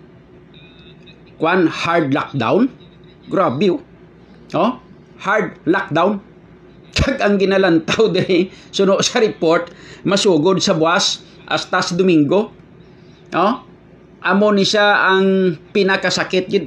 kwan hard lockdown. Grabe oh. Oh, hard lockdown. Kag ang ginalantaw diri suno sa report masugod sa buwas hasta sa Domingo. Oh, amo ni siya ang pinakasakit gid.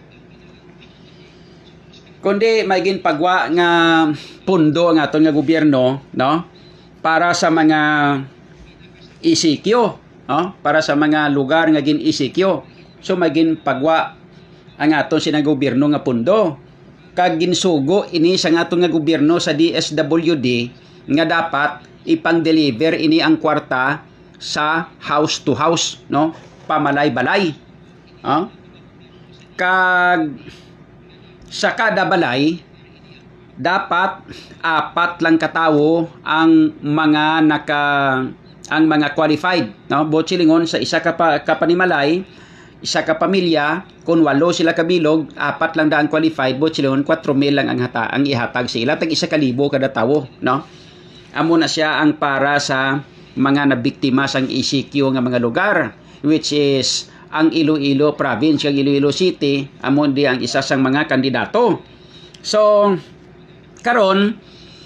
Kundi may ginpagwa nga pundo ang aton nga gobyerno, no? Para sa mga isikyo, no? Para sa mga lugar nga gin-isikyo. So may ginpagwa ang aton sinang gobyerno nga pundo. Kag ginsugo ini sa aton nga gobyerno sa D S W D nga dapat ipang-deliver ini ang kwarta sa house to house, no? Pamalay-balay. Oh? Kag sa kada balay dapat apat lang katawo ang mga naka ang mga qualified, no? Botsilingon sa isa ka pa, kapanimalay, isa ka pamilya, kung walo sila kabilog, apat lang daan qualified, botsilingon four mil lang ang hata ang ihatag sa ila, tag isa ka libo kada tawo, no? Amo na siya ang para sa mga nabiktima sang E C Q nga mga lugar, which is ang Iloilo province, ang Iloilo City, amo di ang isa sang mga kandidato. So karon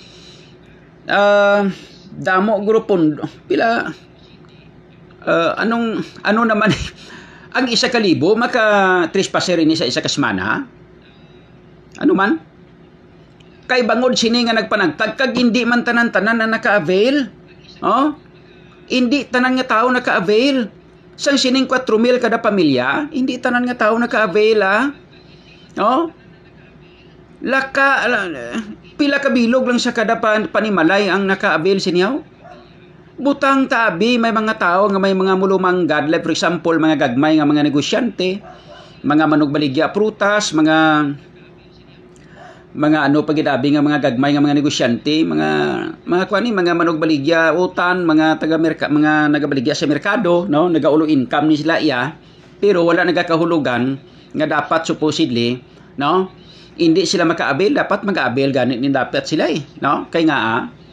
uh, damo grupon pila uh, anong ano naman ang isa ka libo maka trespasser ini sa isa ka semana, ano man kay bangod sini nga nagpanagtag kag hindi man tanan-tanan na naka-avail, oh hindi tanan nga tao naka-avail sang sining four mil kada pamilya, hindi tanan nga tao naka-avail, ah. Oh laka pila ka bilog lang sa kada panimalay ang naka-avail sinyaw. Butang tabi may mga tao nga may mga mulumanggad, like for example mga gagmay nga mga negosyante, mga manugbaligya prutas, mga mga ano pagidabi nga mga gagmay nga mga negosyante, mga mga kuani mga manugbaligya utan, mga taga merka, mga nagabaligya sa merkado, no, nagaulo income ni sila iya, pero wala nagakahulugan nga dapat supposedly, no, hindi sila maka-avail, dapat mag-avail ganit ni dapat sila eh, no, kay nga ah,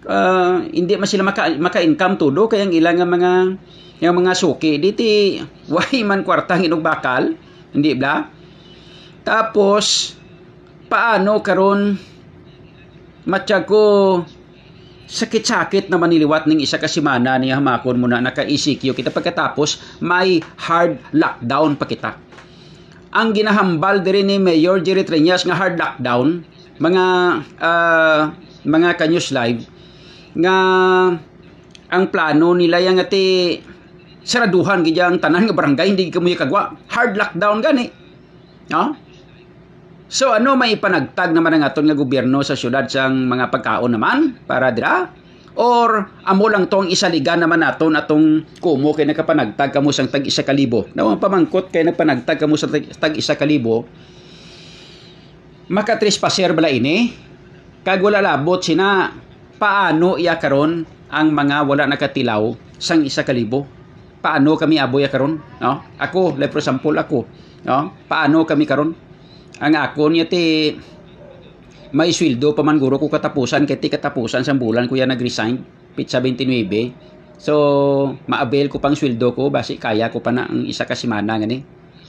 uh, hindi man sila maka, maka-income todo kaya ang ilang nga mga yung mga suki diti way man kwartang inog bakal, hindi ba? Tapos paano karon matiyag ko sakit-sakit na maniliwat ng isa ka semana niya hamakon mo na naka-E C Q kita pagkatapos may hard lockdown pa kita. Ang ginahambal diri ni Mayor Jerry Triñas nga hard lockdown mga uh, mga ka-news live nga ang plano nila yang ati saraduhan giyang tanan nga barangay hindi kamoy kagwa hard lockdown gani no. So ano may ipanagtag naman ang aton nga gobyerno sa syudad sang mga pagkaon naman para dira or amo lang tong isaligan naman naton atong kumo kay nakapanagtag kamo sang tag isa kalibo na pamangkot kay nagpanagtag kamo sa tag isa kalibo makatrespaser bala ini kag wala labot sina paano iya karon ang mga wala nakatilaw sang isa kalibo. Paano kami aboy karon, no? Ako, like for example ako, no? Paano kami karon? Ang ako niya ti may sweldo pa man guro ko katapusan kay ti katapusan sa bulan kuya nag-resign pit seventy-nine. So, ma-avail ko pang sweldo ko basi kaya ko pa na ang isa ka semana ngani.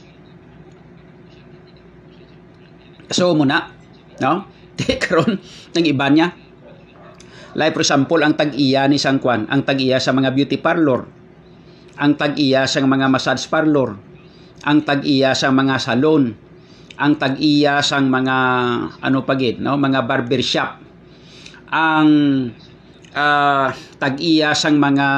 So muna, no? Ti karon ng iba niya. Like for example, ang tag-iya ni Sangkwan, ang tag-iya sa mga beauty parlor, ang tag-iya sa mga massage parlor, ang tag-iya sa mga salon, ang tag-iya sa mga ano pagid, no, mga barbershop, ang uh, tag-iya sa mga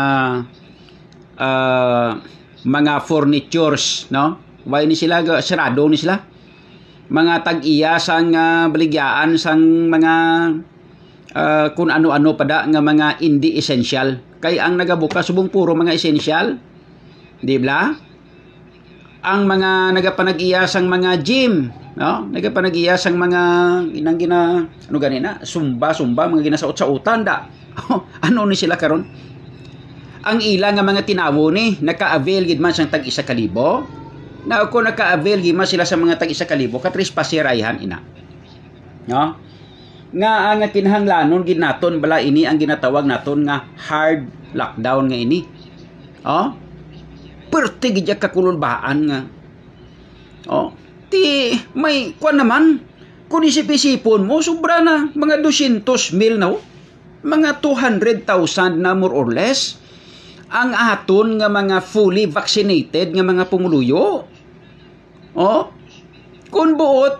uh, mga furnitures, no? Why ni sila sarado ni sila? Mga tag-iya sa uh, baligyaan sang mga uh, kung ano-ano pada nga mga hindi essential. Kay ang nagabuka subong puro mga essential. Di ba? Ang mga nagapanag-iyasang mga gym, no? Nagapanag-iyasang mga inang gina ano ganina, sumba-sumba mga ginasaot-sautan da. Ano ni sila karon? Ang ila nga mga tinawo ni naka-avail gid man sang tag isa kalibo. Na ako naka-avail gid man sila sa mga tag isa kalibo katrespaser ayhan ina. No? Nga ang kinahanglanon gid naton bala ini ang ginatawag naton nga hard lockdown nga ini. Oh? Perte gid kakululbaan nga. Oh, ti may kuan naman kun isip-isipon mo sobra na mga two hundred mil na oh. Mga two hundred thousand na more or less ang aton nga mga fully vaccinated nga mga pumuluyo. Oh, kun buot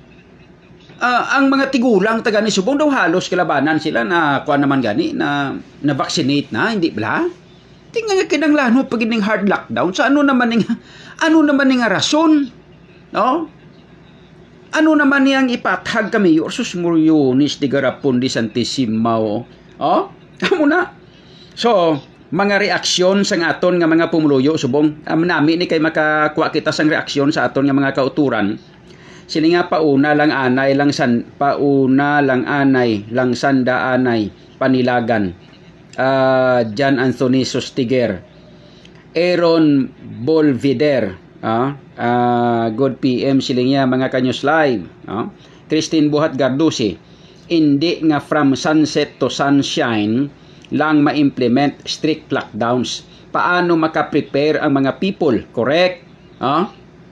uh, ang mga tigulang taga ni Subong daw halos kilabanan sila na kuan naman gani na na vaccinate na hindi bla. Tingnan nga kinanglan pag ining hard lockdown sa ano naman ning ano naman ning rason, no? Ano naman niyang ipatag kami or susmuryonis di garapon di santisimao, oh? Amo na. So, mga reaksyon sa aton nga mga pumuluyo subong um, nami ni kay makakuha kita sang reaksyon sa aton nga mga kauturan. Sini nga pauna lang anay lang san pauna lang anay lang sanda anay panilagan. Uh, John Anthony Sustiger, Aaron Bolvider, uh, uh, good P M siling mga kanyos live, uh, Christine Buhat Gardusi, hindi nga from sunset to sunshine lang ma-implement strict lockdowns. Paano maka-prepare ang mga people? Correct? Uh?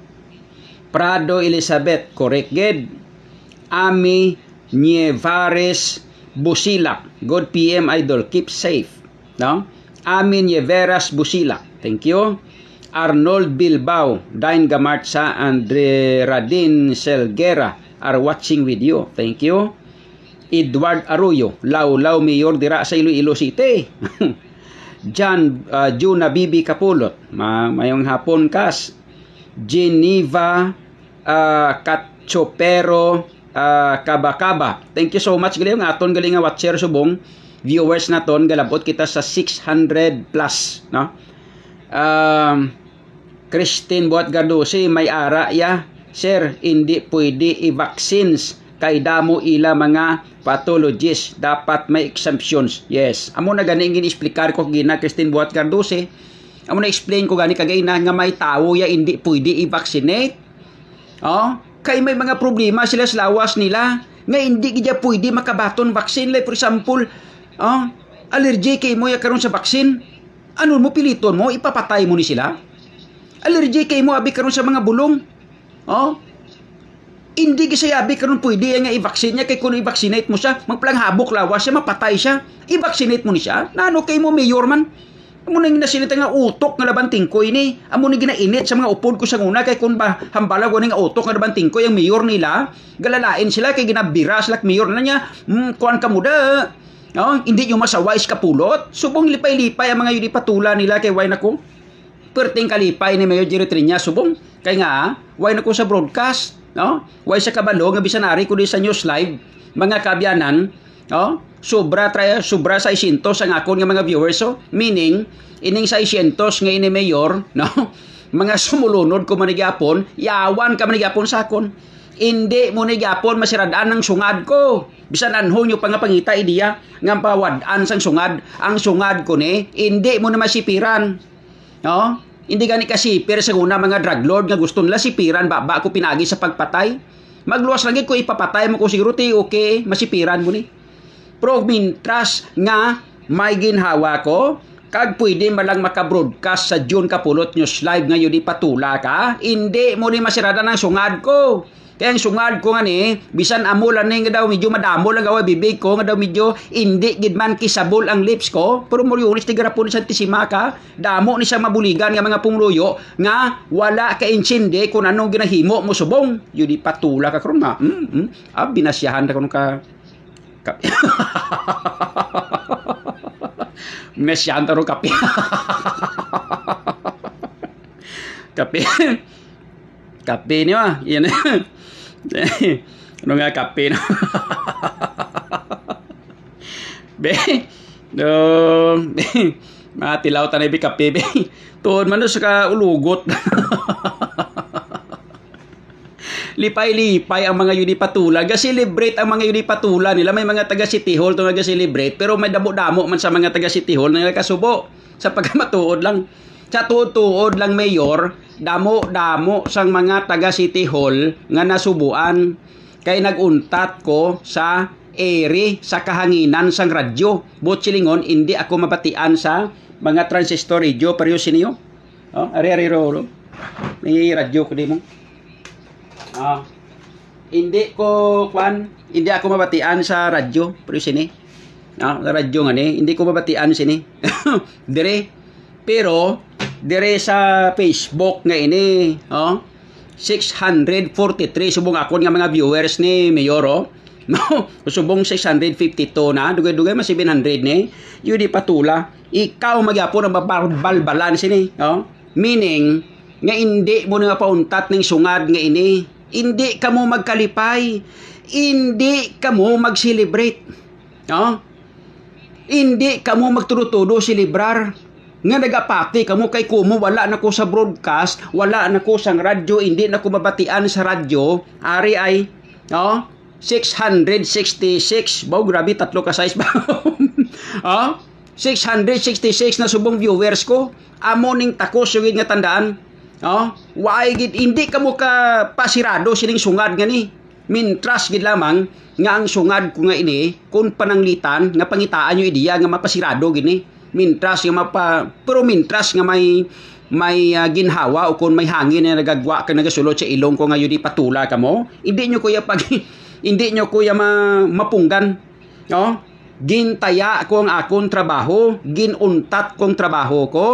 Prado Elizabeth, correct gid. Ami Nievares Busilak, good P M idol, keep safe, no? Amin Yeveras Busilak, thank you. Arnold Bilbao, Dain Gamartsa, Andre Radin Selguera are watching with you, thank you. Edward Arroyo, Law-Law Mayor dira sa Iloilo City. John uh, Juna Bibi Capulot, ma mayong hapon kas. Geneva uh, Katchopero Uh, Kaba-Kaba. Thank you so much gali nga aton gali nga watcher subong viewers naton galabot kita sa six hundred plus, no? Um Christine Buat Gardusi may ara ya, sir, hindi pwede i-vaccines kay damo ila mga pathologists, dapat may exemptions. Yes, amo na gani ngin explicar ko gina Christine Buat Gardusi. Amo na explain ko gani kagay na nga may tawo ya hindi pwede i-vaccinate. Oh, kay may mga problema sila sa lawas nila nga hindi gid pwede makabaton vaccine. Like for example, Oh, allergy kay mo ya karon sa baksin. Ano mo piliton mo ipapatay mo ni sila? Allergy kay mo abi karon sa mga bulong. Oh, hindi gisayabi karon pwede nga i-vaccine niya kay kung i-vaccinate mo siya, magpalang habok lawas siya, mapatay siya. I-vaccinate mo ni siya. Nano kay mo mayor man? Amo nang ginasinita nga utok nga laban tingkoy ni. Amo nang ginainit sa mga upod ko sa una kay kun ba hambala ko nga utok nga laban tingkoy ang mayor nila. Galalain sila kay ginabira sila mayor na niya. Hmm, kuan ka muda. Oh, hindi nyo masaway sa Capulot. Subong lipay-lipay ang mga yun patula nila kay why nako. Perting kalipay ni Mayor Jerry Triñas subong. Kay nga, why nako sa broadcast. No? Why sa kabalo nga bisan ari ko di sa news live mga kabyanan, no? Sobra tra sobra sa six hundred ang akon nga mga viewers so meaning ining sa six hundred nga ini mayor, no? Mga sumulunod ko man gyapon, yawan ka man gyapon sa akon. Hindi mo ni gyapon masiradaan ng sungad ko. Bisan anho nyo pa nga pangita idiya nga pawadaan sang sungad, ang sungad ko ni hindi mo na masipiran. No? Hindi gani kasi pero sa una mga drug lord nga gusto nila sipiran ba ba ako pinagi sa pagpatay. Magluwas lagi ko ipapatay mo ko siguro ti okay masipiran mo ni. Pero mintras nga may ginhawa ko kag pwede malang maka-broadcast sa June Capulot News Live ngayon di patula ka, hindi mo ni masirada ng sungad ko. Kaya ang sungad ko nga ni, bisan amulan ni nga daw medyo madamo lang gawa bibig ko nga daw medyo hindi gid man kisabol ang lips ko. Pero mo yunis ti garapon sa tisima ka, damo ni siya mabuligan nga mga pungluyo nga wala ka insindi kung anong ginahimo mo subong. Yun di patula ka karon ma. Mm, mm. Ah, binasyahan ka kuno ka. ka Mesyahan taro kape. Kape. Kape ni ma. Yan. Ano nga kape na? Be. Do. Be. Matilaw tanay bi kape be. Tuod man sa ka ulugot. Lipay-lipay ang mga yuni patula. Ga-celebrate ang mga yuni patula nila. May mga taga City Hall to nga ga-celebrate. Pero may damo-damo man sa mga taga City Hall na nakasubo. Sa pagkamatuod lang. Sa tuod-tuod lang mayor, damo-damo sang mga taga City Hall nga nasubuan. Kay naguntat ko sa ere sa kahanginan sang radyo. Butchilingon, hindi ako mabatian sa mga transistor radio. Pero siniyo? Oh, ari-ari ro. May radyo ko di mo. Ah, hindi ko kwan, hindi ako mabatian sa radyo, pero sini. Ah, sa radyo nga ni, hindi ko mabatian sini. Dire. Pero dire sa Facebook nga ini, oh, six hundred forty-three subong ako nga mga viewers ni Mayor, oh. No, subong six hundred fifty-two na, dugay-dugay mas seven hundred ni. Yun di patula. Ikaw magyapon ang balbalan sini, oh. Meaning nga hindi mo nga pauntat ning sungad nga ini. Hindi ka mo magkalipay. Hindi ka mo mag-celebrate. No? Hindi ka mo magtudo-tudo celebrar. Nga nagapati ka mo kay kumo wala na ko sa broadcast, wala na ko sa radyo, hindi na ko mabatian sa radyo. Ari ay, no? six hundred sixty-six. Baw, grabe, tatlo ka size ba? Oh? six hundred sixty-six na subong viewers ko. Amo ning takos yung nga tandaan. Oh, why gid hindi ka mo ka pasirado sining sungad nga ni. Mintras gid lamang nga ang sungad ko nga ini kun pananglitan nga pangitaan nyo idiya nga mapasirado gini. Mintras nga mapa pero mintras nga may may uh, ginhawa o kun may hangin na nagagwa ka nagasulod sa ilong ko nga yun di patula ka mo. Hindi nyo kuya pag hindi nyo kuya ma, mapunggan. Oh, gintaya ko ang akong trabaho, ginuntat kong trabaho ko.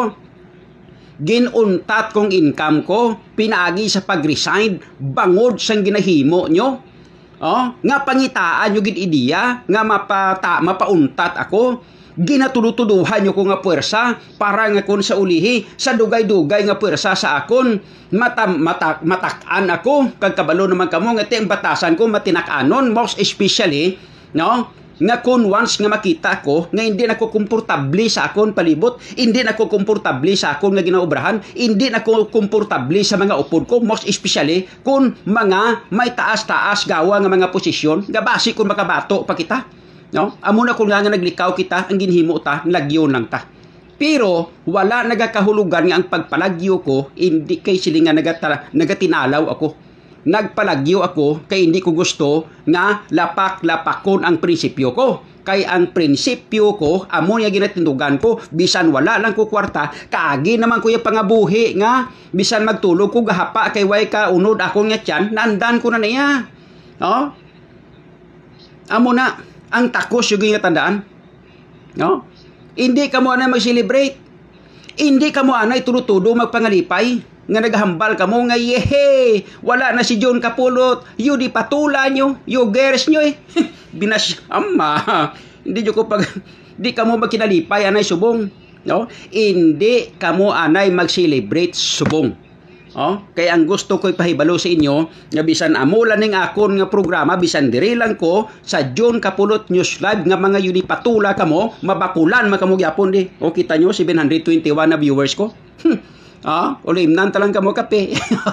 Ginuntat kong income ko, pinaagi sa pag-resign, bangod sang ginahimo nyo. Oh, nga pangitaan nyo gid idiya, nga mapata, mapauntat ako. Ginatulutuduhan nyo ko nga puwersa, para nga kun sa ulihi, sa dugay-dugay nga puwersa sa akon. Mata, mata, matak-an ako, kagkabalo naman kamo, nga ang batasan ko matinakanon, most especially, no? Nga kung once nga makita ko nga hindi nako komportable sa akon palibot, hindi nako komportable sa akon nga ginaobrahan, hindi nako komportable sa mga upod ko, most especially kung mga may taas-taas gawa nga mga posisyon, nga basi kung makabato pa kita, no? Amo na kung nga, nga naglikaw kita, ang ginhimo ta, lagyo lang ta. Pero wala nagakahulugan nga ang pagpalagyo ko, hindi kay sila nga nagatara, nagatinalaw ako. nagpalagyo ako kay hindi ko gusto nga lapak-lapakon ang prinsipyo ko. Kay ang prinsipyo ko, amo niya ginatindugan ko, bisan wala lang ko kwarta, kaagi naman ko yung pangabuhi nga, bisan magtulog ko gahapa kay way ka unod ako nga tiyan, nandan ko na niya. Oh? Amo na, ang takos yung nga tandaan. No? Hindi ka mo anay mag-celebrate. Hindi ka mo anay tulo-tulo magpangalipay. Nga naghambal ka mo nga, yehe, wala na si John Capulot, yu di patula nyo, yu gers nyo eh. Binasyama. Hindi nyo ko pag, di ka mo magkinalipay, anay subong. No? Hindi ka mo anay mag-celebrate subong. Oh? Kaya ang gusto ko ipahibalo sa inyo, nga bisan amulan ning akon nga programa, bisan diri lang ko, sa John Capulot News Live, nga mga yun di patula ka mo, mabakulan makamog yapon di. O kita nyo, seven hundred twenty-one na viewers ko. Hmm. Ah, ulimnan talang kamo kape.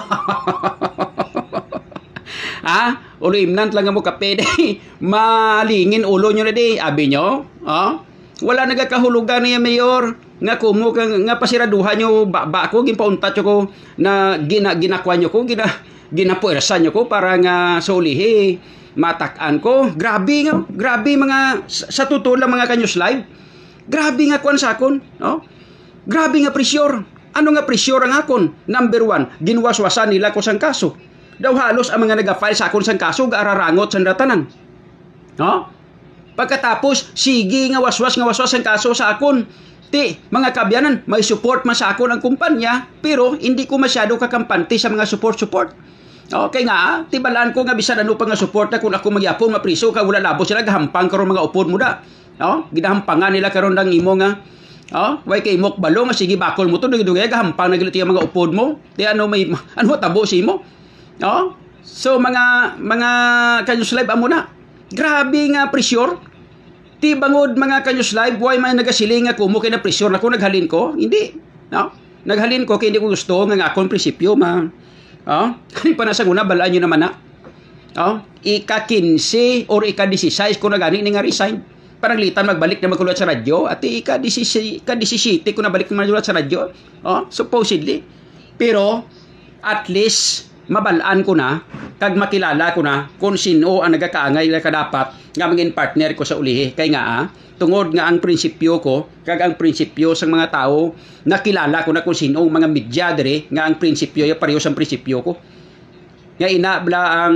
Ah, ulimnan talang kamo kape di. Malingin ulo nyo na di, abi nyo. Ah, wala nagakahulugan niya mayor nga kumo nga pasiraduhan nyo ba, ba ko ginpauntat ko na gina ginakwa nyo ko gina ginapuwersa nyo ko para nga solihi matakan ko. Grabe nga, grabe mga sa totoo lang mga kanyos live. Grabe nga kwan sa akon, no? Grabe nga presyur. Ano nga presyur ang akon? Number one, ginwaswasan nila ko sang kaso. Daw halos ang mga nag-file sa akon sang kaso, gaararangot sa ratanan. No? Pagkatapos, sige nga waswas nga waswas ang kaso sa akon. Ti, mga kabyanan, may support man sa akon ang kumpanya, pero hindi ko masyado kakampante sa mga support-support. Okay nga, tibalaan ko nga bisan ano pa nga support na kung ako magyapon, mapriso ka, wala labo sila, gahampang karon mga upod mo da. No? Gidahampangan nila karon ng imo nga oh, way kay mok balo nga sige bakol mo to dugay-dugay gahampang nagiliti ang mga upod mo. Di ano may ano tabo si mo. Oh? So mga mga kanyos live amo na. Grabe nga pressure. Ti bangod mga kanyos live way may nagasiling nga kumo kay na pressure nako naghalin ko. Hindi. No? Naghalin ko kay hindi ko gusto nga akon prinsipyo ma. Oh? Kani pa na sa una balaan niyo naman na. Oh? ika fifteen or ika sixteen ko na gani ni nga resign. Parang litan magbalik na magkulat sa radyo at ika seventeen ko na balik na magkulat sa radyo. Oh, supposedly. Pero at least mabalaan ko na kag makilala ko na kung sino ang nagakaangay na kadapat nga maging partner ko sa ulihi. Kay nga ah, tungod nga ang prinsipyo ko kag ang prinsipyo sa mga tao nakilala ko na kung sino mga media dire nga ang prinsipyo ya pareho sa prinsipyo ko. Nga ina bla ang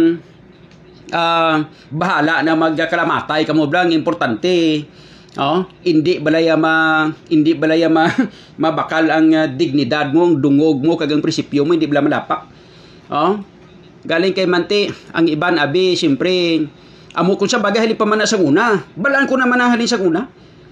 Uh, bahala na magkalamatay kamo blang importante oh hindi balaya ma hindi balaya ma mabakal ang uh, dignidad mo dungog mo kagang prinsipyo mo hindi bala malapak oh galing kay manti ang iban abi siyempre amo kung sa bagay halin pa man sa una balaan ko naman ang halin sa una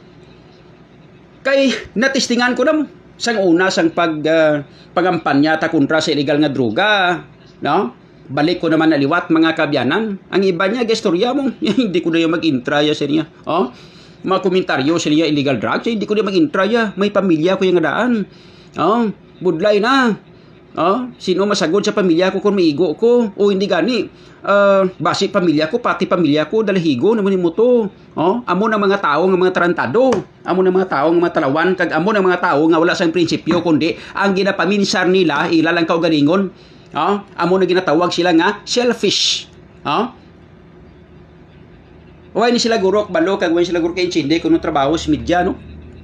kay natistingan ko na mo sang una sang pag uh, pagampanya ta kontra sa illegal nga droga no. Balik ko naman naliwat mga kabyanan. Ang iba niya, gestorya mo. Hindi ko na yung mag-intraya sa niya. Oh? Mga komentaryo sa niya, illegal drugs. Hindi ko na mag-intraya. May pamilya ko yung daan. Oh? Budlay na. Oh? Sino masagod sa pamilya ko kung maigo ko? O hindi gani. Uh, basi pamilya ko, pati pamilya ko, dalahigo naman mo to. Oh? Amo ng mga tao ng mga tarantado. Amo ng mga tao ng mga talawan. Kag amo ng mga tao nga wala sa prinsipyo, kundi ang ginapaminsar nila, ilalang kaugalingon. Oh, amo na ginatawag sila nga selfish. Oh? Way ni sila gurok balo kag way sila gurok kay insinde kuno trabaho sa media no.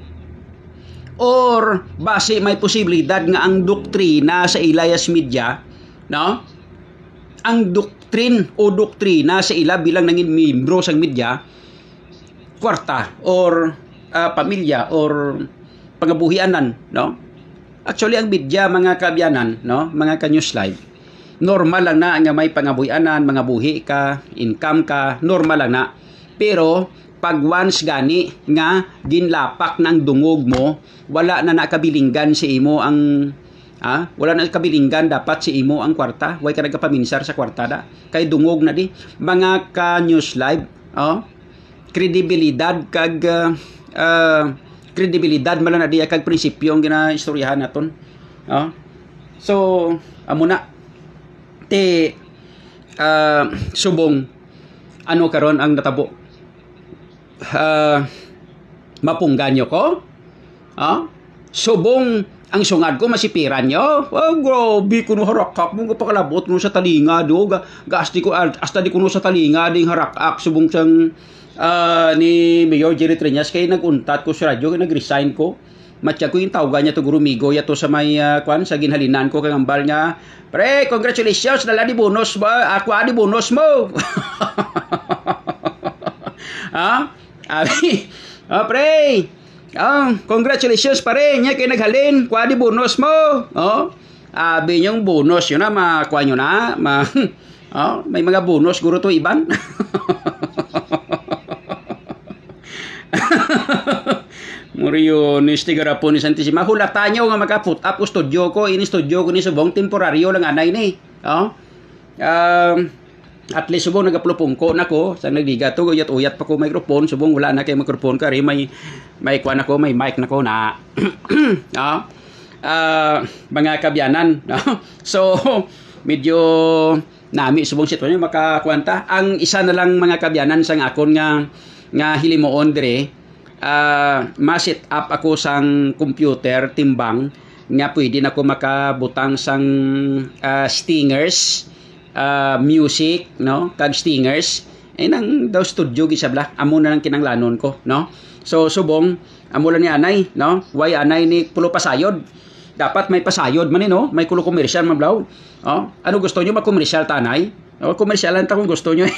Or base may posibilidad nga ang doktrina sa ilayas media, no? Ang doktrin o doktrina sa ila bilang nangin membro sa media kwarta or uh, pamilya or pangabuhianan, no? Actually, ang media, mga kabyanan, no? Mga ka-news live, normal lang na nga may pangabuyanan, mga buhi ka, income ka, normal lang na. Pero, pag once gani nga ginlapak ng dungog mo, wala na nakabilinggan si imo ang, ah, wala na nakabilinggan dapat si imo ang kwarta. Way ka nagkapaminsar sa kwarta da. Kay dungog na di. Mga ka-news live, oh, kredibilidad kag, uh, uh, kredibilidad man na diya kag prinsipyo ang ginaistoryahan naton. Oh. So, amo na ti uh, subong ano karon ang natabo. Uh, mapunggan nyo ko. Oh. Subong ang sungad ko masipiran nyo. Oh, grabe kuno harakak mo pakalabot kuno sa talinga do. Ga, gaasti ko hasta di kuno sa talinga ding harakak subong sang uh, ni Mayor Jerry Triñas kay naguntat ko sa radyo kay nagresign ko. Matya ko yung tawagan niya to gurumigo ya to sa may uh, kwan sa ginhalinan ko kay ambal nga. Pre, congratulations nala di bonus ba? Ako di bonus mo. Ha? Abi, oh, pre. Oh, congratulations pare, nya kay naghalin, kwa di bonus mo. Oh. Abi yung bonus yun na makuha nyo na. Ma, oh, may mga bonus guro to iban. Muriyo ni Stigara po ni Santissima. Hulatan nyo nga magka-put up o studio ko. Ini studio ko ni subong temporaryo lang anay ni. Oh. Um, at least subong nagaplupungko na ko. Sa nagdiga to, uyat-uyat pa ko microphone. Subong wala na kay microphone ka rin. May, may kwan ako, may mic na ko na. Oh. Uh, mga kabyanan. Oh. So, medyo nami subong sitwasyon makakwanta. Ang isa na lang mga kabyanan sang akon nga nga hilimoon dire. Uh, ma-set up ako sang computer timbang nga pwede na ko makabutang sang uh, stingers uh, music no kag stingers ay nang daw studio gisabla amo na lang kinanglanon ko no so subong amo lang ni anay no why anay ni pulo pasayod dapat may pasayod man ni no may kulo komersyal man blaw oh ano gusto niyo mag-komersyal tanay o komersyalan ta kung gusto niyo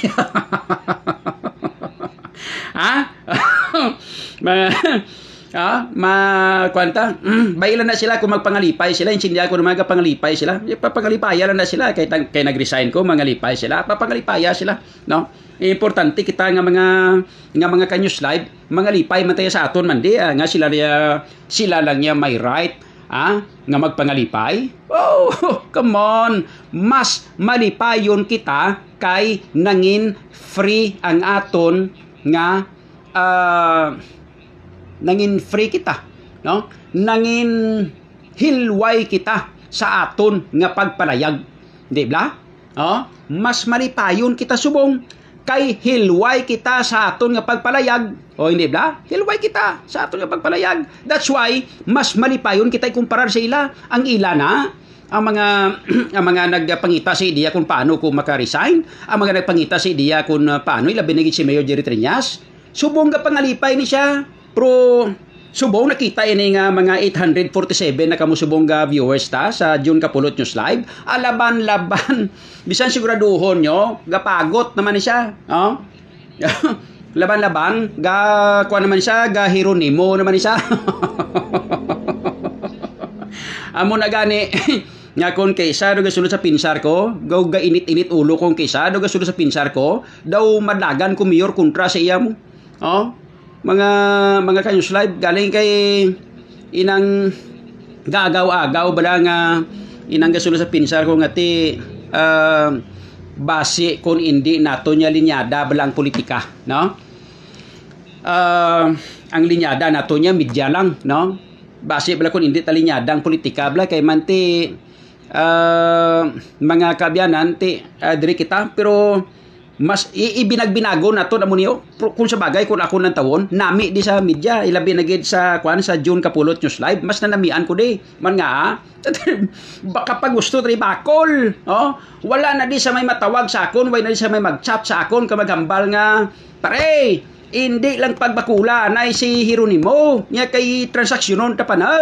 ha ma ah ma kwanta mm, bailan na sila kung magpangalipay sila insindihan ko naman pangalipay sila papangalipaya lang na sila kay kay nagresign ko mangalipay sila papangalipaya sila no importante kita nga mga nga mga kanyos live mangalipay man tayo sa aton man di ah, nga sila niya sila lang niya may right ah nga magpangalipay oh come on mas malipayon kita kay nangin free ang aton nga uh, nangin free kita no nangin hilway kita sa aton nga pagpalayag di ba oh mas malipayon kita subong kay hilway kita sa aton nga pagpalayag o hindi ba hilway kita sa aton nga pagpalayag that's why mas malipayon kita kumparar sa ila ang ila na ang mga ang mga nagpangita sa ideya kung paano ko maka-resign ang mga nagpangita sa ideya kung uh, paano ilabi na si Mayor Jerry Triñas subong ga pangalipay ni siya pero subong nakita ini nga mga eight hundred forty-seven na kamo subong ga viewers ta sa June Capulot News Live alaban-laban bisan siguraduhon nyo gapagot naman ni siya oh laban-laban ga kuha naman siya ga Hieronimo naman ni siya amo na gani nga kon kaysa do gasulod sa pinsar ko gaw ga init-init ulo kong kaysa do gasulod sa pinsar ko daw madlagan ko mayor kontra sa iya mo oh mga mga kanyos live galing kay inang gagaw-agaw bala nga inang gasulod sa pinsar ko nga ti uh, base kon hindi nato nya linyada balang politika no uh, ang linyada nato nya media lang no base bala kun hindi talinyadang politika bala kay manti uh, mga kabyanan ti uh, diri kita pero mas ibinagbinago nato namo niyo kung sa bagay kung ako nang tawon nami di sa media ilabi na gid sa kwan sa June Capulot News Live mas nanamian ko di man nga baka pag gusto diri bakol oh wala na di sa may matawag sa akon wala na di sa may mag-chat sa akon ka maghambal nga pare hindi lang pagbakula na si Hieronimo nya kay transaksyonon ta pa na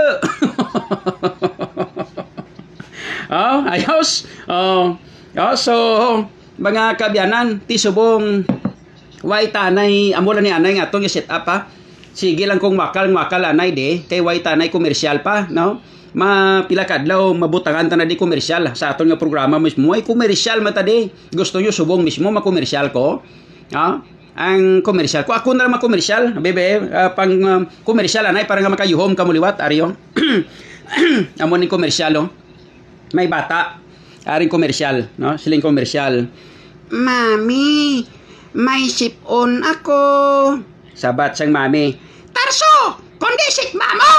oh ayos oh oh so mga kabyanan ti subong way tanay amo lang ni anay nga atong set up ha sige lang kung makal makal anay de kay way tanay komersyal pa no mapila kadlaw mabutangan ta na di komersyal sa aton nga programa mismo ay komersyal mata de gusto nyo subong mismo makomersyal ko ha ang komersyal ko ako na lang makomersyal bebe uh, pang uh, komersyal anay para nga makayuhom kamuliwat ariyo amo ni komersyal oh. May bata aring komersyal no siling komersyal mami may sipon ako sabat sang mami tarso kondisik mamo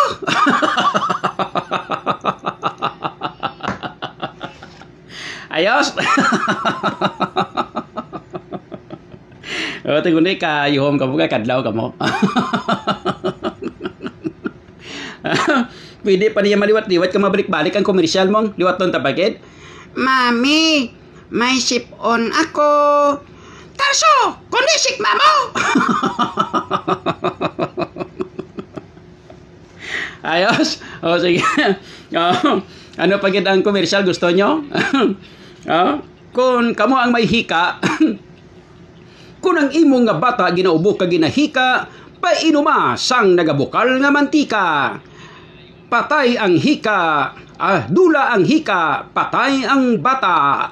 ayos o tingunay ka yuhom ka mo kadlaw ka mo Pwede pa niya maliwat-liwat ka mabalik-balik ang komersyal mong liwat ton tapakit. Mami, may sip-on ako. Tarso, kundi sikma mo! Ayos. O, sige. O, ano pa kita ang komersyal? Gusto nyo? O, kung kamo ang may hika, kung ang imong nga bata ginaubo ka ginahika, painuma sang nagabukal nga mantika. Patay ang hika, ah, dula ang hika, patay ang bata.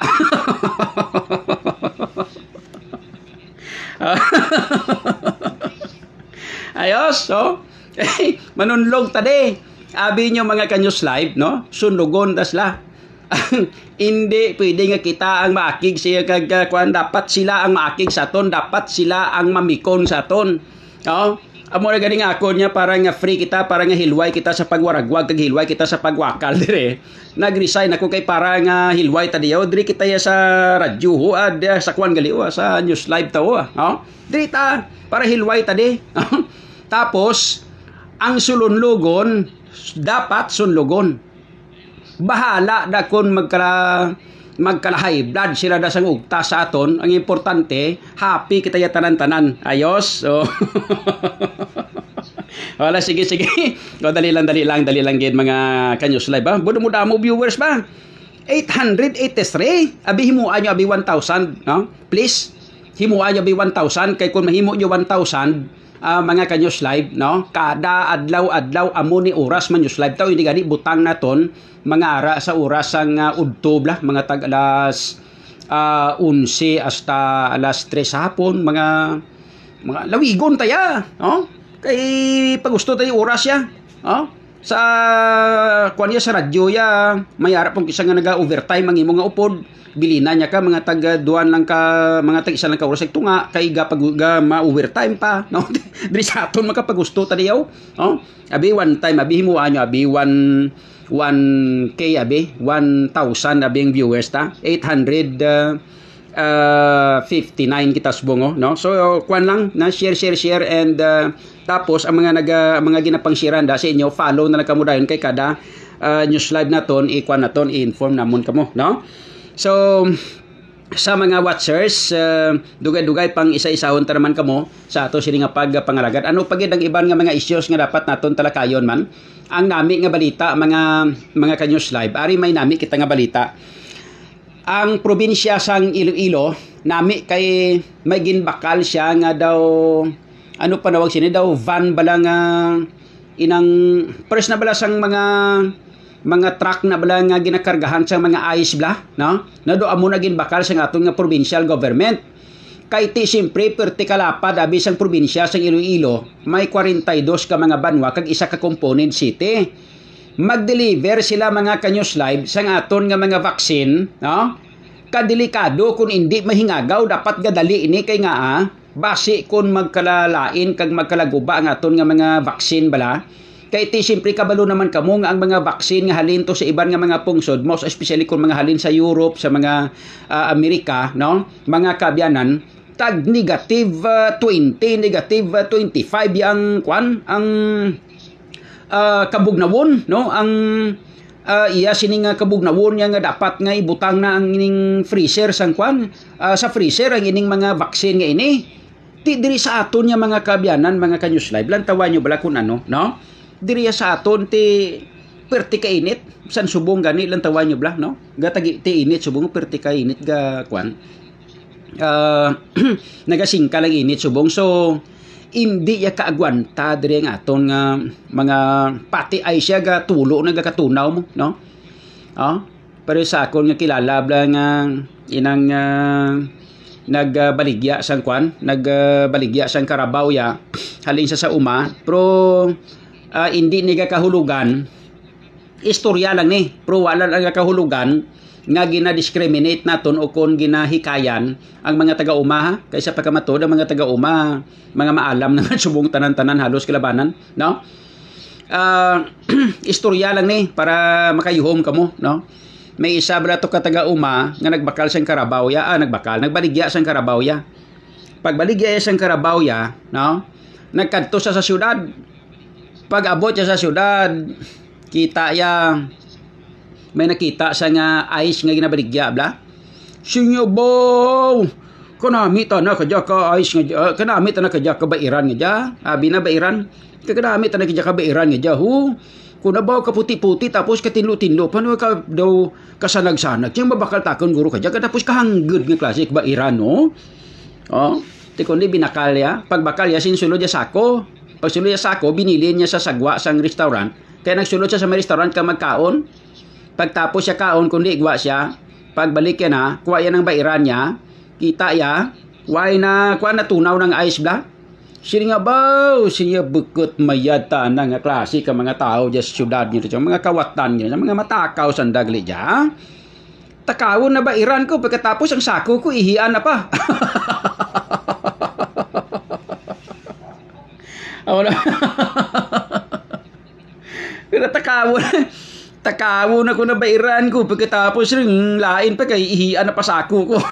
Ayos, so, eh, manunlog tadi. Abi nyo mga kanyos live, no? Sunlugon tas la. Hindi pwede nga kita ang maakig siya kag kuan, dapat sila ang maakig sa ton, dapat sila ang mamikon sa ton. No? Amo na ganing ako niya para nga free kita, para nga hilway kita sa pagwaragwag kag hilway kita sa pagwakal dire. Nag-resign ako kay para nga hilway ta diyo, diri kita ya sa radyo ho ad sa kuan gali o sa news live ta ho. No? Diri ta para hilway ta di. Tapos ang sulunlugon dapat sunlugon. Bahala da kung magkala magkala-high blood sila da sang ugta sa aton. Ang importante, happy kita ya tanan-tanan. Ayos. So, wala, sige, sige. O, dali lang, dali lang, dali lang gid mga kanyos live ba? Budo mo damo viewers ba? eight hundred eighty-three. Abi himuan nyo abi one thousand, no? Please. Himuan nyo abi one thousand kay kung mahimo nyo one thousand, uh, mga kanyos live, no? Kada adlaw-adlaw amo ni oras man news live taw hindi gani butang naton mga ara sa oras sang uh, udto bla, mga tag alas uh, eleven hasta alas tres hapon, mga mga lawigon taya, no? Kay pagusto tayo oras ya, no? Sa kuan ya sa radyo ya may ara pong kisa nga naga-overtime ang imo nga upod, bilina niya ka mga tag duan lang ka, mga tag isa lang ka oras ag tunga kay ga pag ga ma-overtime pa, no? Diri sa aton makapagusto ta diyaw, no? Abi one time abi himuan nyo abi one one K abi, one thousand abi ang viewers ta, eight hundred fifty-nine kita subongo, no? So kuan lang na share share share and uh, tapos ang mga naga mga ginapang shiranda sa inyo, follow na lang kamo dayon kay kada uh, news live naton i-kuan naton i-inform namon kamo, no? So sa mga watchers, uh, dugay-dugay pang isa-isahon ta naman kamo sa ato sini nga pagpangalagad. Ano pa gid ang iban nga mga issues nga dapat naton talakayon man? Ang nami nga balita mga mga ka-news live, ari may nami kita nga balita. Ang probinsya sang Iloilo, nami kay may ginbakal siya nga daw ano pa nawag sini daw van bala nga inang pres na bala sang mga mga truck na bala nga ginakargahan sa mga ice bla, no? Na do amo na ginbakal sa aton nga provincial government. Kay ti siyempre perti kalapad abi sang probinsya sang Iloilo, may forty-two ka mga banwa kag isa ka component city. Mag-deliver sila mga ka-news live sang aton nga mga vaccine, no? Kadelikado kung hindi mahingagaw, dapat gadali ini kay nga ah, base kung magkalalain kag magkalaguba ang aton nga mga vaccine bala. Kay ti siyempre kabalo naman kamo nga ang mga vaccine nga halin to sa iban nga mga pungsod, most especially kung mga halin sa Europe, sa mga uh, Amerika, no? Mga kabyanan tag negative uh, twenty, negative uh, twenty-five yang kwan ang uh, kabugnawon, no? Ang uh, iya sining nga kabugnawon nga dapat nga ibutang na ang ining freezer sang kwan, uh, sa freezer ang ining mga vaccine nga ini. Ti diri sa aton nga mga kabyanan, mga ka-news live, lan tawa nyo bala kun ano, no? Diri sa aton ti perti ka init, san subong gani lan tawa nyo bala, no? Gatagi ti init subong perti ka init ga kwan. Uh, nagasingka lang init subong, so hindi ya kaagwanta diri ang aton nga mga pati ay siya ga tulo na gakatunaw mo, no? Oh, pero sa akon nga kilala bla nga inang uh, nagbaligya sang kwan, nagbaligya sang karabaw ya halin sa sa uma, pero uh, hindi ni kahulugan, istorya lang ni, pero wala lang kahulugan nga gina-discriminate naton o kung ginahikayan ang mga taga-uma, kaysa pagkamatod ang mga taga-uma mga maalam na subong tanan-tanan halos kilabanan, no? Uh, istorya lang ni para makayuhom kamo, no? May isa bala to ka taga-uma nga nagbakal sang karabaw ya, ah, nagbakal, nagbaligya sang karabaw ya. Pagbaligya sang karabaw ya, no? Nagkadto sa sa syudad. Pag abot siya sa syudad, kita ya may nakita sa nga ice nga ginabaligya bla. Sinyo bo kanami ta na kadya ka ice nga kanami ta na kadya ka bairan nga ja. Abi na bairan. Kanami ta na kadya ka bairan nga ja. Hu kung nabaw ka puti-puti tapos katinlo-tinlo paano ka daw kasanag-sanag. Yung mabakal takon guro kadya tapos kahanggod nga klase bairan no. Oh, ti kundi binakal ya. Pagbakal ya sinsulod ya sako. Pag sulod ya sako binili niya sa sagwa sang restaurant. Kaya nagsulod siya sa may restaurant ka magkaon. Pagtapos siya kaon kundi igwa siya. Pagbalik yan na, kuha yan ng bairan niya, kita ya, why na, kuha na tunaw ng ice bla. Siya nga ba, siya bukot mayata na nga klase ka mga tao dyan sa syudad nyo, mga kawatan nyo, mga matakaw sandagli dyan. Takawon na bairan ko, pagkatapos ang sako ko, ihian na pa. Ako na. Pero takawon Takawo na ko na bairan ko pagkatapos ring lain pa kay ihian na pasako ko.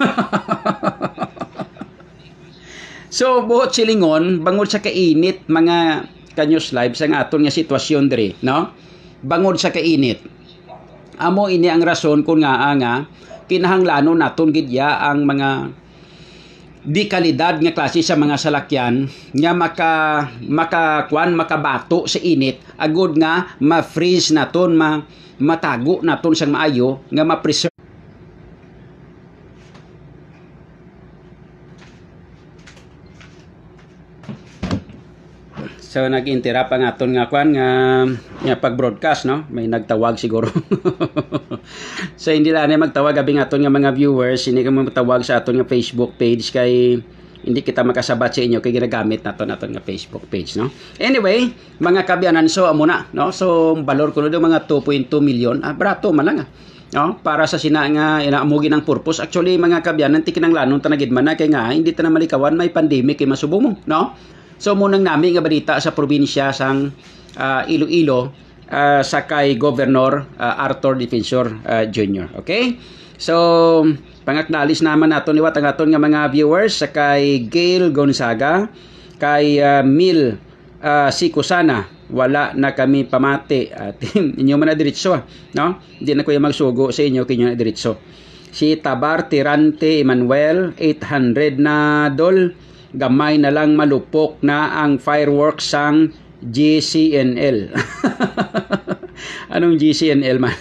So buot silingon bangod sa kainit mga kanyos live sa aton nga sitwasyon diri, no? Bangod sa kainit. Amo ini ang rason kun nga nga kinahanglanon naton gid ya ang mga di kalidad nga klase sa mga salakyan nga maka makakuan makabato sa init agud nga ma-freeze naton ma matago naton sang maayo nga ma-preserve. So nag-interrupt ang aton nga kwan nga, nga pag-broadcast no, may nagtawag siguro. So hindi lang na magtawag abing aton nga mga viewers, hindi ka magtawag sa aton nga Facebook page kay hindi kita makasabat sa inyo kay ginagamit naton aton nga Facebook page no. Anyway, mga kabyanan so amo na no. So balor kuno do mga two point two million. Ah brato man lang ah. No, para sa sina nga inaamugi ng purpose. Actually mga kabyanan ti kinanglanon ta nagid man na kay nga hindi ta na malikawan may pandemic kay masubong mo no. So munang nami nga balita sa probinsya sang uh, Iloilo uh, sa kay Governor uh, Arthur Defensor uh, Junior Okay? So pang-acknowledge naman naton liwat ang aton nga mga viewers sa kay Gail Gonzaga, kay uh, Mil uh, Sikusana, wala na kami pamati at inyo man na diretso no? Hindi na ko yung magsugo sa inyo kinyo na diretso. Si Tabar Tirante Emmanuel eight hundred na dol. Gamay na lang malupok na ang fireworks sang G C N L. Anong G C N L man?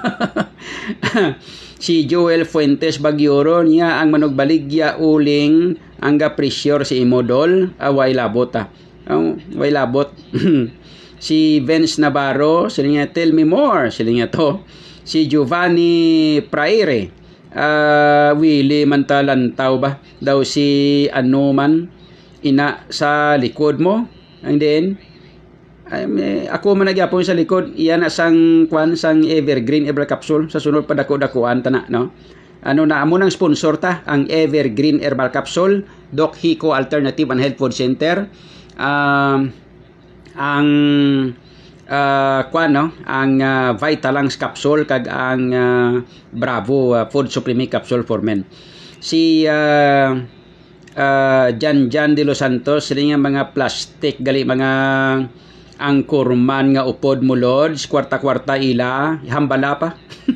Si Joel Fuentes Bagyoro niya ang manugbaligya uling ang gapresyor si Imodol away labot ah. Oh, way labot. Si Vince Navarro sila niya tell me more sila niya to. Si Giovanni Praire Uh, Willie Mantalantaw ba daw si ano man ina sa likod mo and then um, eh, ako man nagyapon sa likod iyan na sang kwan sang Evergreen Herbal Capsule sa sunod pa dako-dakuan tana no ano na amo nang sponsor ta ang Evergreen Herbal Capsule Doc Hico Alternative and Health Food Center um, ang Uh, kwan no ang uh, Vitalangs capsule kag ang uh, Bravo uh, food supplement capsule for men. Si uh, uh, Jan Jan de Los Santos sila nga mga plastic gali mga angkorman nga upod mulod kwarta-kwarta ila hambala pa.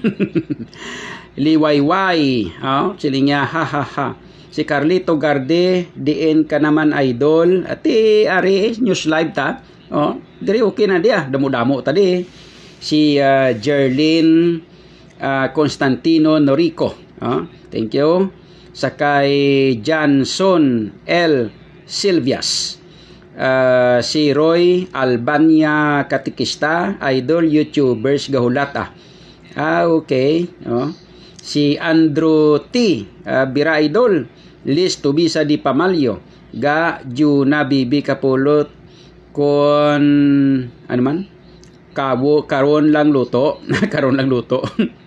Liwayway oh, sila nga ha ha ha. Si Carlito Garde diin ka naman idol ati ari news live ta. Oh, diri okay na dia, damo-damo tadi. Si uh, Jerlyn uh, Constantino Norico. Oh, thank you. Sakay Johnson L. Silvias. Uh, si Roy Albania Katikista, idol YouTubers gahulata. Ah, okay. Oh. Si Andrew T. Uh, Bira idol. List to bisa di Pamalyo. Ga Juna Bibi Capulot kon ano man kabo karon lang luto karon lang luto.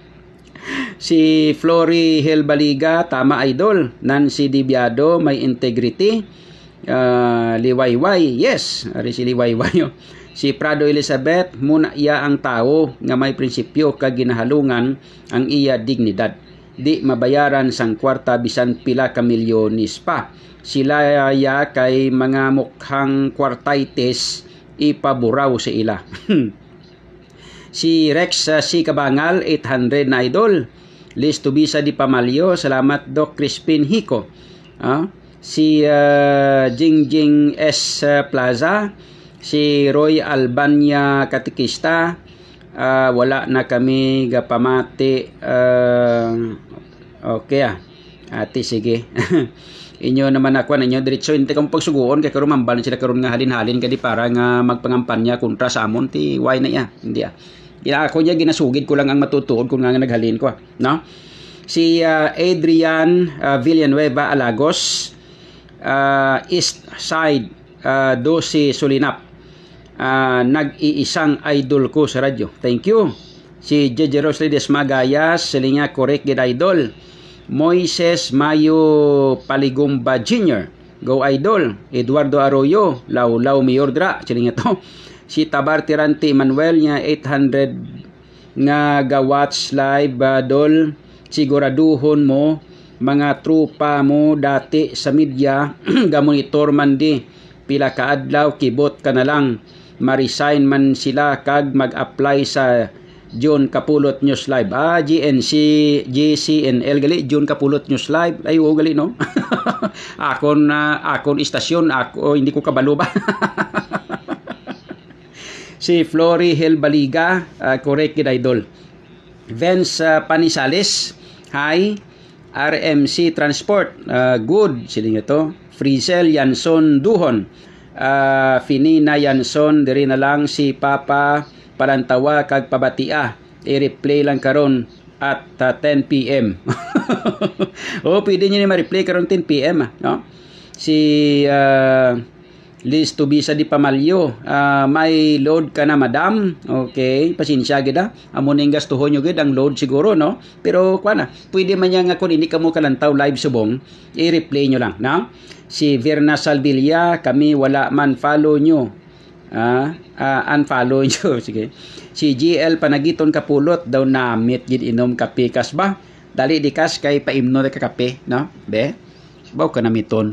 Si Flory Helbaliga tama idol. Nancy Dibiado may integrity. uh, Liwayway yes ari si Liwayway. Si Prado Elizabeth muna iya ang tao nga may prinsipyo kag ginahalungan ang iya dignidad di mabayaran sang kwarta bisan pila ka milyones pa. Sila ya kay mga mukhang kwartaites ipaburaw sa ila. Si Rex uh, C. Kabangal, eight hundred na idol. Liz Tubisa Di Pamalyo, salamat Doc Crispin Hico. Uh, si uh, Jingjing S. Plaza, si Roy Albania Katikista, uh, wala na kami gapamati. Uh, okay ah. Ati sige. Inyo naman ako ninyo diretso inte kang pagsuguon kay karon mambalan sila karon nga halin-halin kadi para nga magpangampanya kontra sa amon ti why na ya. Hindi ah. Gina ako niya ginasugid ko lang ang matutuod kung nga, nga naghalin ko, no? Si uh, Adrian uh, Villanueva Alagos, uh, East Side, uh, twelve Sulinap. Uh, nag-iisang idol ko sa radyo. Thank you. Si Jeje Rosly Desmagayas, silinga correct gid idol. Moises Mayo Paligumba Junior Go Idol. Eduardo Arroyo, Law-Law Miordra, silinga to. Si Tabar Tirante Manuel niya eight hundred nga ga-watch live uh, dol. Siguraduhon mo mga trupa mo dati sa media ga-monitor man di pila ka adlaw kibot ka na lang ma-resign man sila kag mag-apply sa John Capulot News Live. Ah, G N C, G C N L gali, John Capulot News Live. Ay, oo gali, no? akon, uh, akon istasyon, ako, hindi ko kabalo ba? Si Flory Hill Baliga, uh, correct kid idol. Vince uh, Panisales, hi. R M C Transport, uh, good, siling ito. Frizel Yanson Duhon, uh, Finina Yanson, diri na lang si Papa Palantawa kag pabatia. I-replay lang karon at uh, ten p m O, pwede nyo ni ma-replay karon ten p m no? Si uh, Liz Tubisa Di Pamalyo, uh, may load ka na madam. Okay, pasensya gida. Amo ning gastuhon nyo gid ang load siguro, no? Pero kuana, pwede man yang kung hindi ka mo kalantaw live subong, i-replay nyo lang, no? Si Verna Salvilla, kami wala man follow nyo. Ah, uh, unfollow nyo. Sige. Si G L Panagiton Kapulot daw na meet gid inom kape kas ba? Dali di kas kay paimno ka kape, no? Be. Baw ka na miton.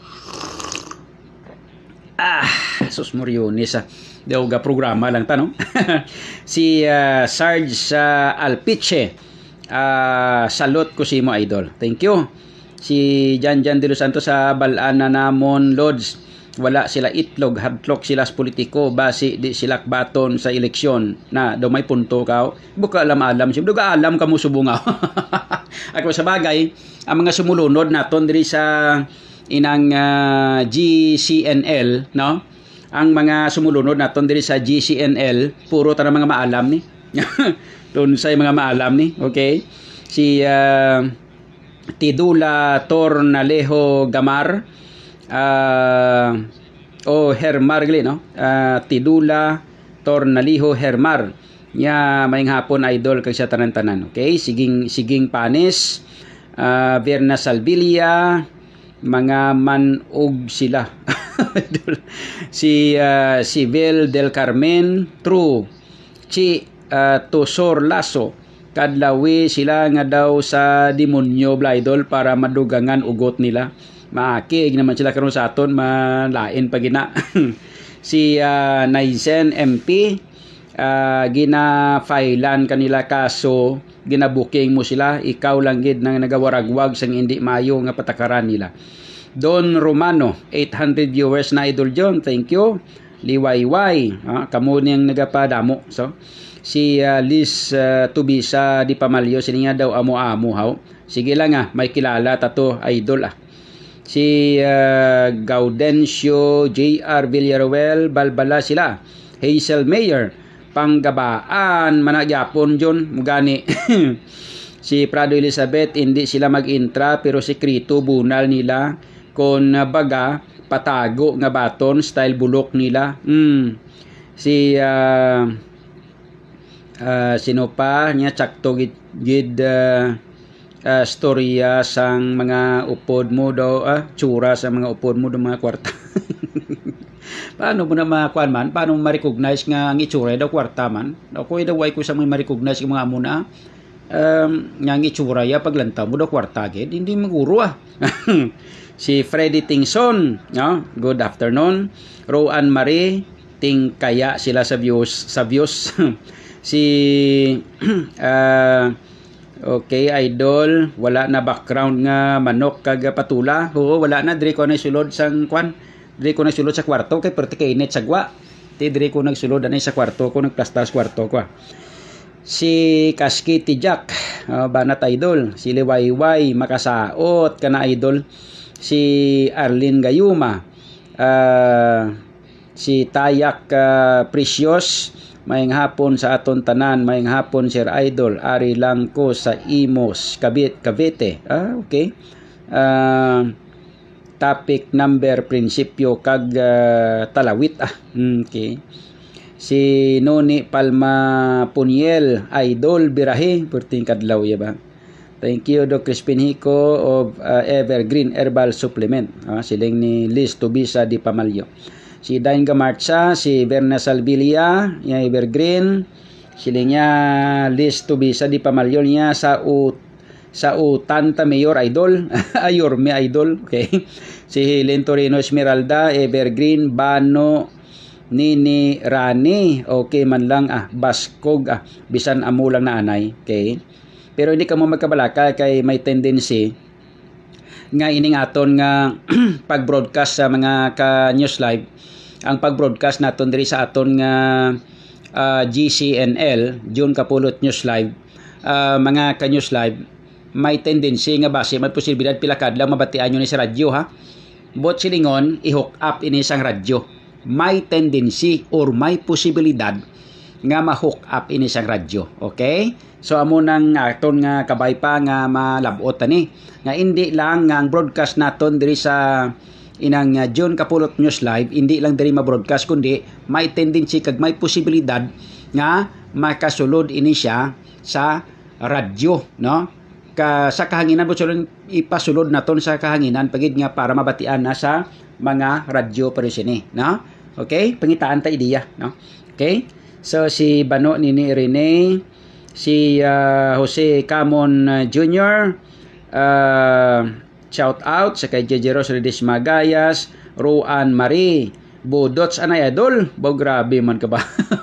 Ah, sus moriones ah. Daw ga programa lang ta, no? Si uh, Sarge uh, Alpiche. Uh, salute ko si mo idol. Thank you. Si Jan Jan de los Santos sa balaan na namon Lords. Wala sila itlog, hadlok sila sa politiko, basi di sila baton sa eleksyon na daw may punto ka. Buka alam-alam siya. Duga alam ka mo subungaw. Ako sa bagay, ang mga sumulunod naton diri sa inang uh, G C N L, no? Ang mga sumulunod naton diri sa G C N L, puro ta mga maalam ni. Doon sa mga maalam ni, okay? Si uh, Tidula Tornalejo Gamar, Uh, o Hermar gali, no? Uh, Tidula Tornaliho Hermar nya mayng hapon idol kag sa tanan-tanan. Okay, siging siging Panis, uh, Verna Salvilla, mga manug sila. Si uh, Civil del Carmen, True, Chi uh, Tosor Lasso, kadlawi sila nga daw sa demonyo bla idol para madugangan ugot nila. Maakig naman sila karon sa aton, malain pa gina. Si uh, Naizen M P, uh, gina-filean kanila kaso, gina-booking mo sila, ikaw lang gid nang nagawaragwag sang hindi mayo nga patakaran nila. Don Romano, eight hundred viewers na idol John, thank you. Liwayway, ah, kamo niyang nagapadamo. So, si uh, Liz uh, Tubisa Di Pamalyo, sila nga daw amo-amo haw. Sige lang ah, may kilala tato idol ah. Si uh, Gaudencio J R Villaruel Balbala sila. Hazel Mayer Panggabaan managyapon John mugani. Si Prado Elizabeth hindi sila mag-intra pero sekreto bunal nila kon baga patago nga baton style bulok nila. Mm. Si uh, uh, sino pa niya sakto gid, gid uh, Uh, storya sang mga upod mo daw, ah, tsura sa mga upod mo daw mga kwarta. Paano mo na makuan man? Paano mo ma-recognize nga ang itsura daw kwarta man? Ako daw way ko sa mga ma-recognize ng mga amo na um, nga ang itsura ya paglantaw mo daw kwarta gid, hindi maguro ah. Si Freddy Tingson, no? Good afternoon. Rowan Marie, ting kaya sila sa views sa views. Si uh, okay, idol, wala na background nga manok kag patula. Oo, wala na, diri ko na sulod sang kwan. Diri ko nagsulod sa kwarto kay perti kay init sagwa. Ti diri ko nagsulod anay sa kwarto ko, nagplastar sa kwarto ko. Si Kaski Tijak, uh, banat idol. Si Liwayway makasaot kana idol. Si Arlene Gayuma, uh, si Tayak uh, Precious, mayang hapon sa aton tanan, mayang hapon Sir Idol, ari lang ko sa Imos, Cavite, Cavite. Ah, okay. Uh, topic number prinsipyo kag uh, talawit. Ah, okay. Si Noni Palma Puniel, Idol Birahe, perting kadlaw ya ba? Thank you Doc Crispin Hico of uh, Evergreen Herbal Supplement. Ah, siling ni Liz Tubisa di Pamalyo. Si Dain Gamarcha, si Berna Salvilia, ya Evergreen. Siling niya Liz Tubisa di Pamalyo niya sa ut sa Utanta Mayor Idol. Ayor me Idol. Okay. Si Helen Torino Esmeralda, Evergreen, Bano Nini Rani, okay man lang ah, baskog ah, bisan amo lang na anay, okay? Pero hindi ka mo magkabalaka kay may tendency nga ining aton nga pag-broadcast sa mga ka-news live, ang pag-broadcast naton diri sa aton nga uh, G C N L, June Capulot News Live, uh, mga ka-news live, may tendency nga base may posibilidad pila kadlaw mabatian nyo ni sa radyo ha. Bot silingon i-hook up ini sang radyo. May tendency or may posibilidad nga ma-hook up ini sang radyo. Okay? So amo nang aton nga kabay pa nga malabot ani nga hindi lang nga ang broadcast naton diri sa inang uh, June Capulot News Live, hindi lang diri ma-broadcast kundi may tendency kag may posibilidad nga makasulod ini siya sa radyo, no? Ka sa kahanginan po ipasulod naton sa kahanginan pagid nga para mabatian na sa mga radyo pero sini, no? Okay, pangitaan ta ideya, no? Okay? So si Bano Nini Rene, si uh, Jose Camon uh, Junior, uh, shout out sa kay Jejeros Redis Magayas, Roan Marie, Budots anay idol, bo grabe man ka ba?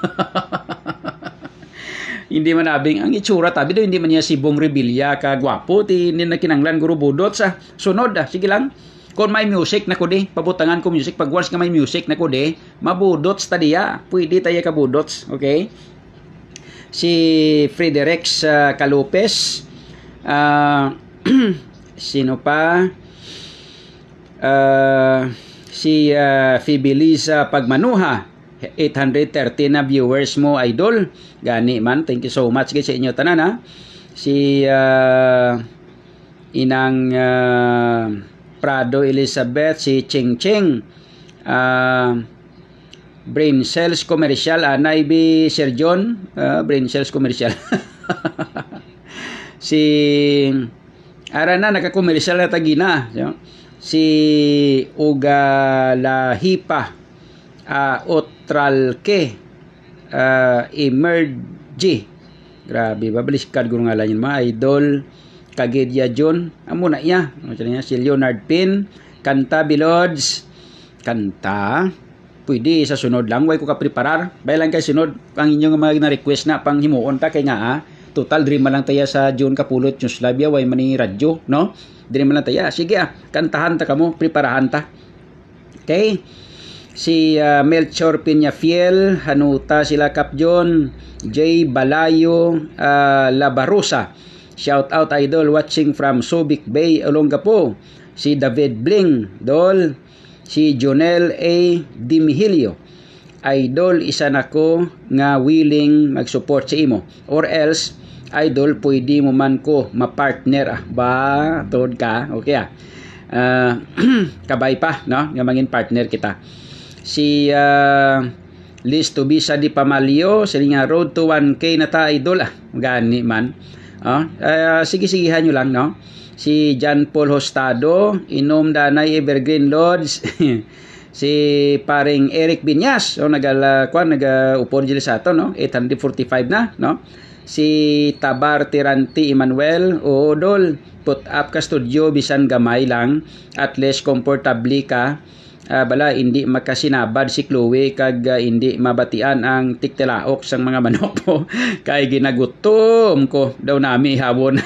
Hindi man abing ang itsura tabi do, hindi man niya si Bong Rebilla ka gwapo ti nin na kinanglan guru Budots ah. Sunod ah, sige lang. Kung may music na ko di, pabutangan ko music, pag once ka may music na ko di, mabudots ta diya. Pwede tayo ka budots, okay? Si Frederex uh, Calopes, uh, sino pa? Uh, si uh, Fibiliza Pagmanuha, eight hundred thirty na viewers mo, idol. Gani man, thank you so much guys sa inyo tanan ha. Si uh, Inang uh, Prado Elizabeth, si Ching Ching, uh, Brain Cells Commercial, anay bi Sir John, uh, Brain Cells Commercial. Si ara na naka-commercial na tagina, no? Si Uga Lahipa, uh, Otralke, uh, Emergy, grabe babaliskad ko ngalan yun mga idol. Kagedya John, amo na iya. Si Leonard Pin, Kanta Bilods, Kanta, pwede sa sunod lang, way ko ka-preparar. Bayan lang kay sunod, ang inyong mga na-request na pang himuon ta, kay nga ah, total, dream lang tayo sa June Capulot News Live, ya, way mani radyo, no? Dream lang tayo. Sige ah, kantahan ta kamo, preparahan ta. Okay? Si uh, Melchor Piñafiel, Hanuta sila Kap John, J. Balayo, uh, Labarosa, shout out idol watching from Subic Bay, Olongapo. Si David Bling, dol. Si Jonel A. Dimihilio, idol isa nako nga willing mag-support sa imo. Or else, idol pwede mo man ko ma-partner ah. Ba, tod ka. Okay ah. Uh, kabay pa, no? Nga mangin partner kita. Si uh, Liz Tubisa di Pamalio, sila nga road to one K na ta idol ah. Gani man. Oh, uh, sige-sigihan nyo lang, no? Si John Paul Hostado, Inom Danay Evergreen Lords, si paring Eric Binyas, oh, nagala, kwan, nag-upon dyan sa ito, no? eight forty-five na, no? Si Tabar Tiranti Emmanuel, o dol, put up ka studio, bisan gamay lang, at least comfortably ka, uh, bala hindi makasinabad si Chloe kag uh, hindi mabatian ang tiktilaok sang mga manok po kay ginagutom ko daw nami hawon.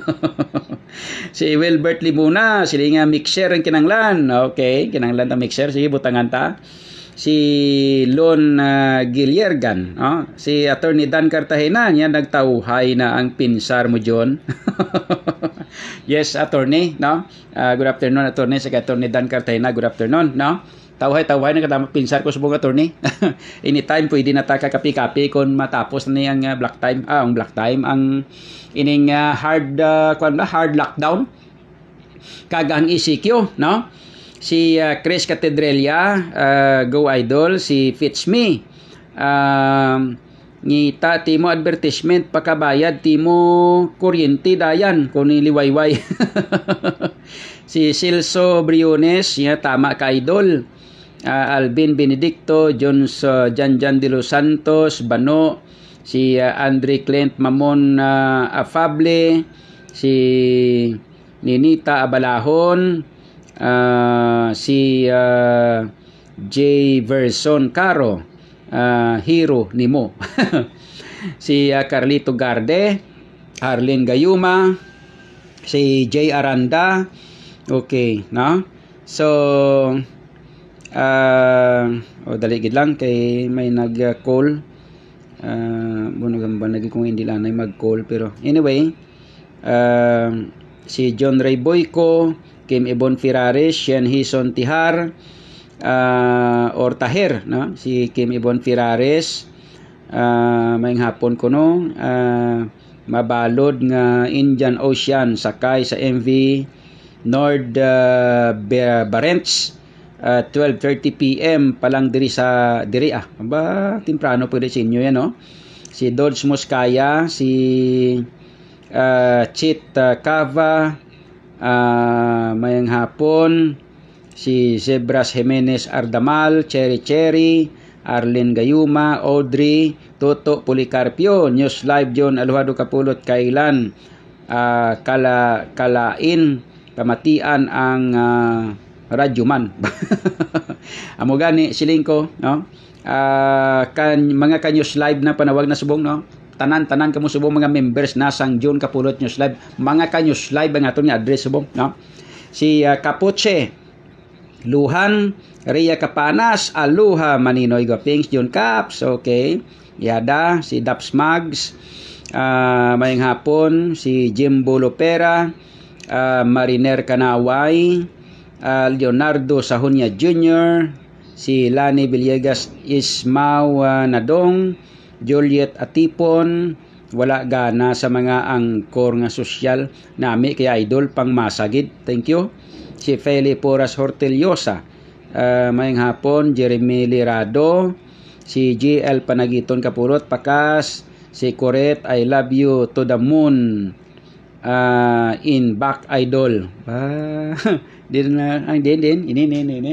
Si Wilbert Limuna, sila nga mixer ang kinanglan. Okay, kinanglan ta mixer, sige butangan ta. Si Lon uh, Giliergan, oh, si Attorney Dan Cartagena, niya nagtauhay na ang pinsar mo John. Yes, attorney, no? Uh, good afternoon, attorney. Sa Attorney Dan Cartagena, good afternoon, no? Tawhay-tawhay na katama pinsar ko sa buong attorney. Anytime pwede na ta kakapi-kapi kung matapos na niyang uh, black time, ah, ang black time, ang ining uh, hard, uh, kwan ba, hard lockdown. Kagang E C Q, no? Si uh, Chris Cathedrelia, uh, Go Idol, si Fitzme, uh, ngita timo advertisement pakabayad timo kuryente dayan kung niliwayway. Si Silso Briones, ya, tama ka idol. Uh, Alvin Benedicto, Jones, uh, Janjan de los Santos, Bano, si uh, Andre Clint Mamon uh, Afable, si Ninita Abalahon, Uh, si uh, J. Verson Caro, uh, Hero Nimo. Si uh, Carlito Garde, Arlene Gayuma, si J. Aranda. Okay, no? So, uh, oh, dali gid lang kay may nag-call. Uh, bunagamba nagi kung hindi lang ay mag-call pero anyway, uh, si John Ray Boyco, Kim Ibon Firares, Shen Hison Tihar, uh, or Taher, no? Si Kim Ibon Firares, uh, mayang hapon ko no, uh, mabalod nga Indian Ocean sakay sa M V Nord uh, Barents, uh, twelve thirty p m palang diri sa diri ah. Aba, temprano pwede sa inyo yan, no? Si Dodge Moskaya, si uh, Chit uh, Cava, Uh, mayang hapon, si Zebras Jimenez Ardamal, Cherry Cherry, Arlene Gayuma, Audrey, Toto Policarpio, News Live John Aluhado Capulot, kailan uh, kala kalain pamatian ang uh, radyo man. Amo gani siling ko, no? Uh, kan mga ka-News Live na panawag na subong, no? Tanan-tanan kamo subong mga members na sang John Capulot News Live, mga ka-News Live ang aton nga address subong, no? Si uh, Capuche Luhan, Ria Capanas, Aluha Maninoy Gopings, John Caps, okay. Yada, si Daps Mags, uh, mayang hapon, si Jimbo Lopera, uh, Mariner Kanaway, uh, Leonardo Sahunya Junior, si Lani Villegas Ismao uh, Nadong, Juliet Atipon, wala gana sa mga angkor nga sosyal nami kay idol pang masagid. Thank you. Si Feli Porras Horteliosa, uh, mayang hapon, Jeremy Lirado, si G L Panagiton Kapurot Pakas, si Coret I love you to the moon, uh, in back idol. Ah, din na ang din din ini ini ini.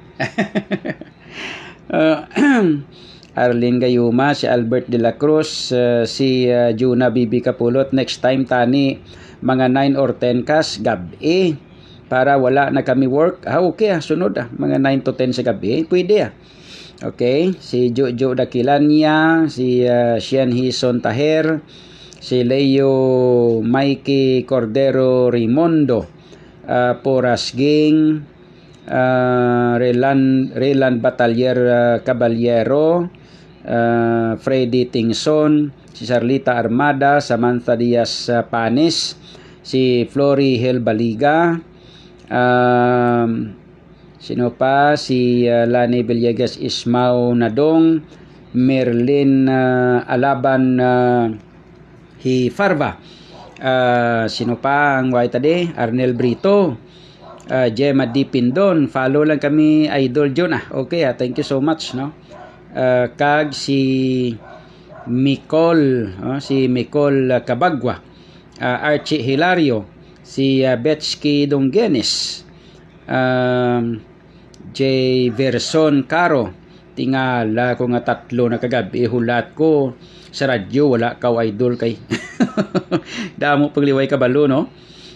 Uh, Arlene Gayuma, si Albert de la Cruz, uh, si uh, Juna Bibi Kapulot. Next time tani mga nine or ten kas gabi para wala na kami work. Ah, okay ah, sunod ah, mga nine to ten sa gabi, pwede ah. Okay, si Jojo Dakilanya, si uh, Shen Hison Taher, si Leo Mikey Cordero Rimondo, uh, Poras Ging, uh, Relan Relan Batalier uh, Caballero, uh, Freddy Tingson, si Sarlita Armada, Samantha Diaz uh, Panis, si Flory Hel Baliga, um, sino pa, si uh, Lani Villegas Ismao Nadong, Merlin uh, Alaban uh, Hifarva, uh, sino pa ang white tadi, Arnel Brito, uh, Gemma D. Pindon. Follow lang kami idol John ah. Okay ah, thank you so much, no. Uh, kag si Micol, uh, si Micol uh, Cabagua, uh, Archie Hilario, si uh, Betsky Donggenes, um, J. Verson Caro. Tingala ko nga tatlo na kagabi, hulat ko sa radyo, wala kaw idol kay damo pagliway kabalo, no.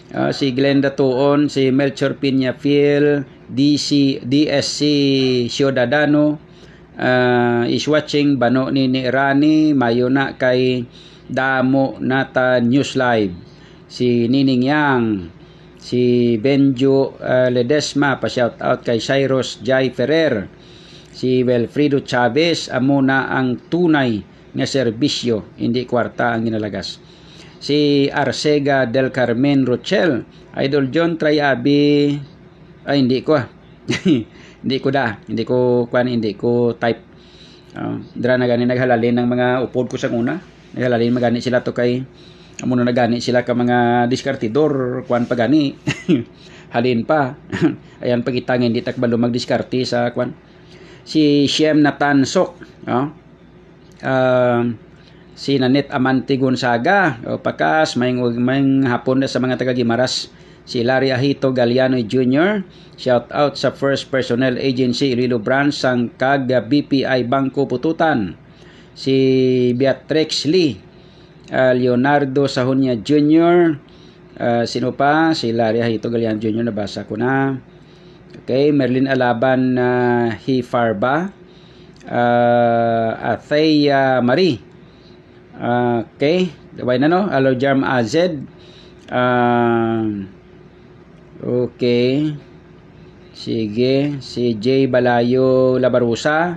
Uh, si Glenda Tuon, si Melchor Piñafil, D C, D S C Ciudadano, uh, is watching. Bano ni ni Rani, mayo na kay Damo Nata News Live. Si Nining Yang, si Benjo uh, Ledesma, pa-shout out kay Cyrus Jai Ferrer. Si Wilfredo Chavez, amo na ang tunay nga serbisyo, hindi kwarta ang ginalagas. Si Arcega del Carmen Rochelle, Idol John, try abi, ay hindi ko ah. hindi ko da, hindi ko kwan, hindi ko type. Uh, dira na gani naghalalin ng mga upod ko sa una. Naghalalin magani sila to kay amo na nagani sila ka mga diskartidor, kwan pa gani. Halin pa. Ayan pagitang hindi takbalo magdiskarti sa kwan. Si Shem Nathan Sok, uh, uh, si Nanette Amante Gonzaga, o pakas, may, may hapon na sa mga taga-Gimaras. Si Larry Ahito Galiano Junior, shout out sa First Personnel Agency Iloilo Branch sang kag B P I Bangko Pututan. Si Beatrix Lee, uh, Leonardo Sahunya Junior, uh, sino pa? Si Larry Ahito Galiano Junior, nabasa ko na. Okay, Merlin Alaban uh, Hifarba, uh, Athea Marie. Uh, okay, gaway na no. Hello Jarm Azed. Uh, okay. Sige, si J Balayo Labarusa.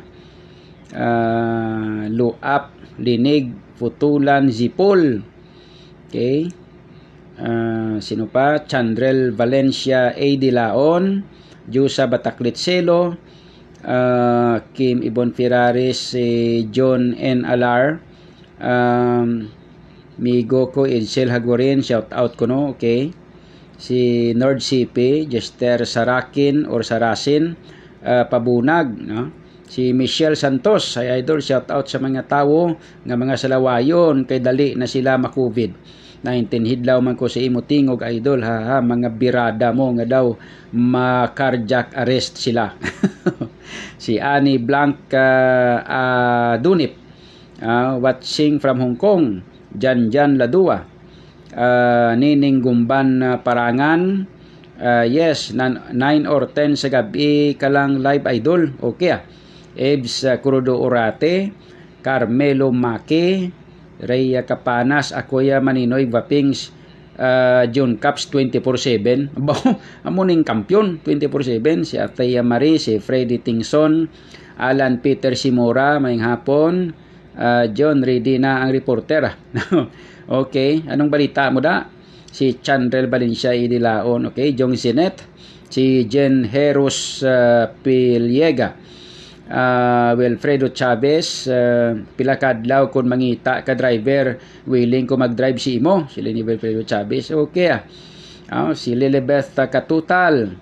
Uh, Luap Linig Futulan Zipol. Okay. Uh, sino pa? Chandrel Valencia A. Dilaon, Jusa Bataklit Selo, uh, Kim Ibon Ferraris, si John N. Alar, um, Migoko Edsel Hagorin, shout out ko no, okay. Si Nord C P, Jester Sarakin or Sarasin, uh, Pabunag, no? Si Michelle Santos, ay idol, shout out sa mga tao nga mga salawayon kay dali na sila ma-COVID nineteen. Hidlaw man ko sa imo tingog idol, ha, ha mga birada mo nga daw ma-cardiac arrest sila. Si Annie Blanc uh, uh, Dunip, uh, watching from Hong Kong. Jan Jan Ladua, uh, Nining Gumban uh, Parangan, uh, yes, nine or ten sa gabi ka lang live idol, okay ah. Ebs uh, Kurudo Orate, Carmelo Maki, Rhea Capanas, Akoya Maninoy Vapings, uh, John Caps twenty-four seven, amuning kampyon twenty-four seven, si Athea Marie, si Freddy Tingson, Alan Peter Simora, maying hapon, uh, John ready na ang reporter. Okay, anong balita mo da? Si Chandrel Valencia Idilaon, okay, Jong Sinet, si Jen Heros uh, Piliega, uh, Wilfredo Chavez, uh, pila kadlaw kun mangita ka driver willing ko mag-drive si imo, sila ni Wilfredo Chavez, okay ah. Uh, si Lilibeth uh, Katutal,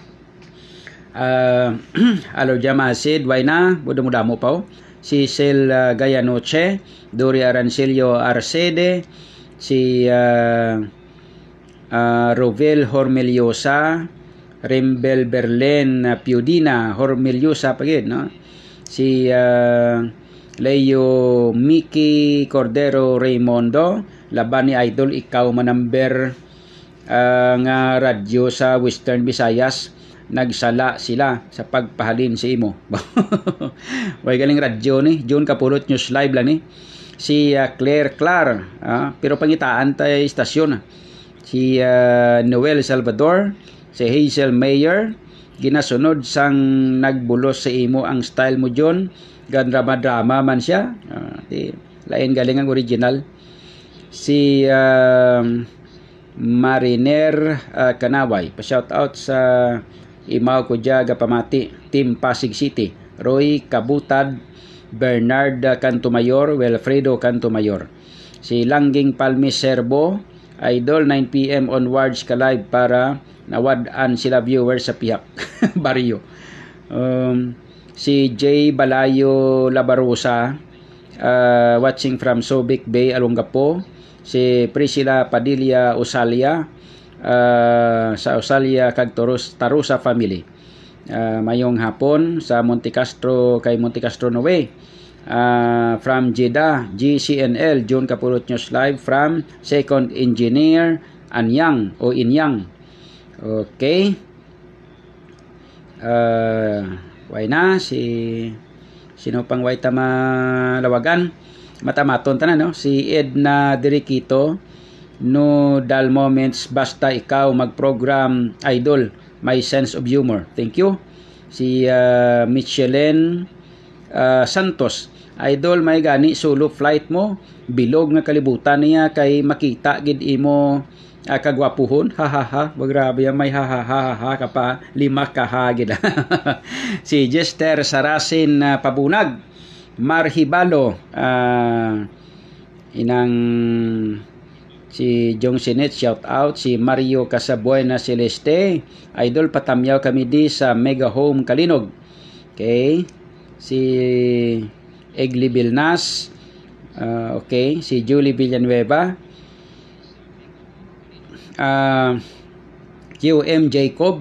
uh, Alo Jamasid, why na, muda-muda mo pa oh. Si Sel uh, Gayanoche, Dori Arancilio Arcede, si uh, uh, Rovel Hormeliosa, Rimbel Berlen uh, Piudina Hormeliosa pagid, no? Si uh, Leo Miki Cordero Raymondo, laban ni idol ikaw manamber uh, nga radyo sa Western Visayas, nagsala sila sa pagpahalin si imo. Way galing radyo ni June Capulot News Live lang ni. Si uh, Claire Clar, uh, pero pangitaan tay istasyon. Si uh, Noel Salvador, si Hazel Mayer, ginasunod sang nagbulos sa imo ang style mo John, gan drama-drama man siya. Uh, di, lain galing ang original. Si uh, Mariner uh, Kanaway, pa-shout out sa imaw ko dya gapamati, Team Pasig City, Roy Kabutad, Bernard Cantumayor, Wilfredo Cantumayor. Si Langging Palmi Serbo, idol, nine p m onwards ka live para nawadaan sila viewers sa pihak. Barrio. Um, si J Balayo Labarusa, uh, watching from Subic Bay, Alongapo. Si Priscilla Padilla Usalia, uh, sa Usalia kag Tarusa, Tarusa family. Uh, mayong hapon sa Monte Castro kay Monte Castro Noe. Uh, from Jeddah, G C N L, June Capulot News Live from Second Engineer Anyang o Inyang. Okay. Uh, why na si sino pang way tama lawagan? Matamaton tanan no. Si Edna Diriquito, no dull moments basta ikaw mag-program idol. My sense of humor. Thank you. Si uh, Michelin uh, Santos, idol may gani solo flight mo, bilog nga kalibutan niya kay makita gid imo uh, kagwapuhon. Ha ha ha. Grabe may ha ha ha ha ka pa lima ka ha gid. Si Jester Sarasin uh, Pabunag, Marhibalo, uh, inang si Jong Sinet, shout out. Si Mario Casabuena Celeste, idol patamyaw kami di sa Mega Home Kalinog. Okay. Si Egli Bilnas, uh, okay. Si Julie Villanueva, uh, Q M Jacob,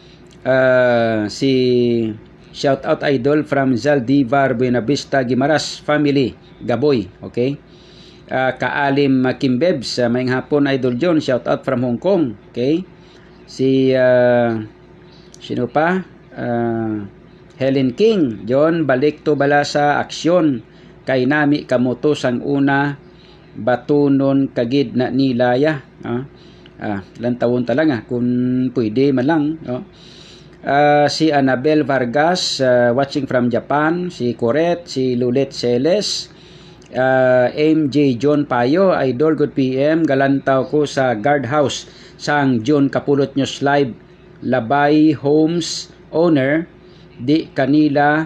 uh, si shout out idol from Zaldivar Buenavista Gimaras family, Gaboy. Okay. Uh, Kaalim uh, Kimbebs, uh, mayang hapon idol John, shout out from Hong Kong. Okay. Si uh, sino pa? Uh, Helen King, John, balik to bala sa aksyon kay nami kamoto sang una batunon kagid na nilaya. Ah, ah lantawon talaga kung pwede man lang. Oh. Uh, si Annabel Vargas, uh, watching from Japan. Si Coret, si Lulet Celes, uh, M J John Payo, idol, good P M. Galantaw ko sa guardhouse sang John Capulot News Live. Labay Homes owner, di kanila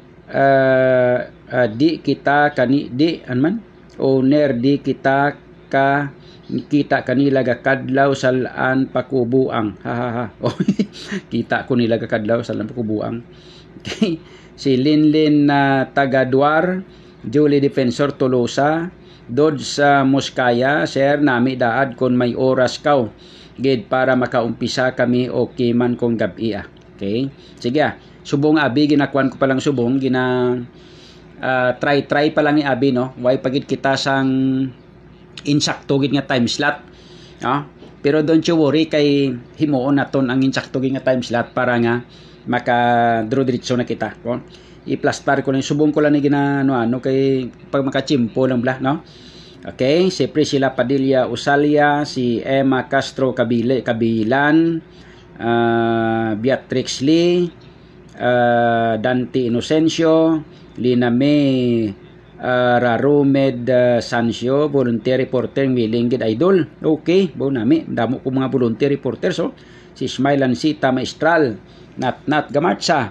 uh, uh, di kita kani di anman owner di kita ka kita kanila gakadlaw salaan pakubuang. Ha ha ha. Kita ko nila gakadlaw salaan pakubuang. Okay. Si Linlin na uh, Tagaduar, Julie Defensor Tolosa, Dod sa Muskaya, sir nami daad kon may oras kaw gid para makaumpisa kami okay man kung gabi ah. Okay. Sige ah. Subong abi ginakuan ko pa lang subong gina uh, try try pa lang ni abi no. Why pagid kita sang insakto gid nga time slot. No? Pero don't you worry kay himuon naton ang insakto gid nga time slot para nga maka draw diretso na kita. No? I-plastar ko lang subong ko lang ni ginano ano kay pag makachimpo lang bla no. Okay, si Priscilla Padilla Usalia, si Emma Castro Kabile Kabilan, uh, Beatrix Lee, uh, Dante Inocencio, Lina May uh, Rarumed uh, Sancio, volunteer reporter willing gid idol. Okay, bo nami damo ko mga volunteer reporter so. Si Smile Sita Maestral, Nat Nat Gamarcha,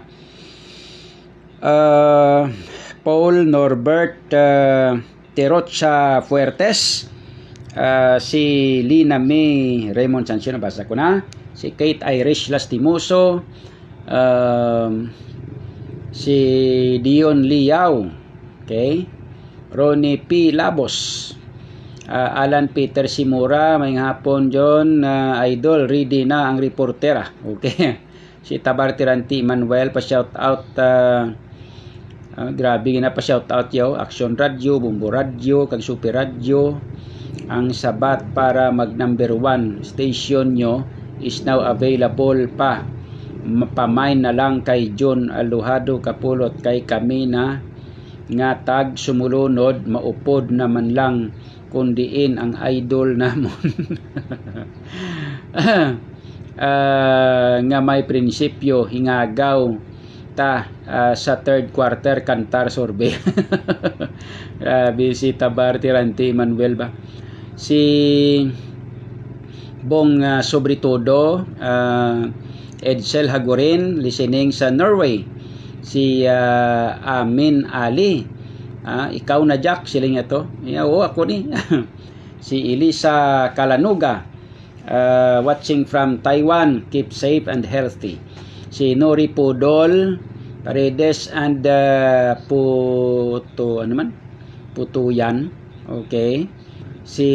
uh, Paul Norbert uh, Terocha Fuertes, uh, si Lina May Raymond Sancio, nabasa ko na. Si Kate Irish Lastimoso, um, si Dion Liao, okay, Ronnie P. Labos, uh, Alan Peter Simura, may hapon John, uh, idol, ready na ang reportera. Okay. Si Tabar Tiranti Manuel, pa-shout out, uh, uh, grabe na pa-shout out yaw, Action Radio, Bumbo Radio, kag Super Radio, ang sabat para mag number one station nyo is now available pa. Pamain na lang kay John Aluhado Capulot kay kami na nga tag sumulunod maupod naman lang kundiin ang idol namon. uh, nga may prinsipyo hingagaw ta uh, sa third quarter kantar sorbe. uh, si Tabar Tiranti Manuel ba si Bong uh, Sobritodo, uh, Edsel Hagorin listening sa Norway. Si uh, Amin Ali, uh, ikaw na Jack siling ito. Yeah, oh, ako ni. Si Elisa Kalanuga, uh, watching from Taiwan, keep safe and healthy. Si Nori Pudol Paredes and uh, Puto ano man? Putuyan. Okay. Si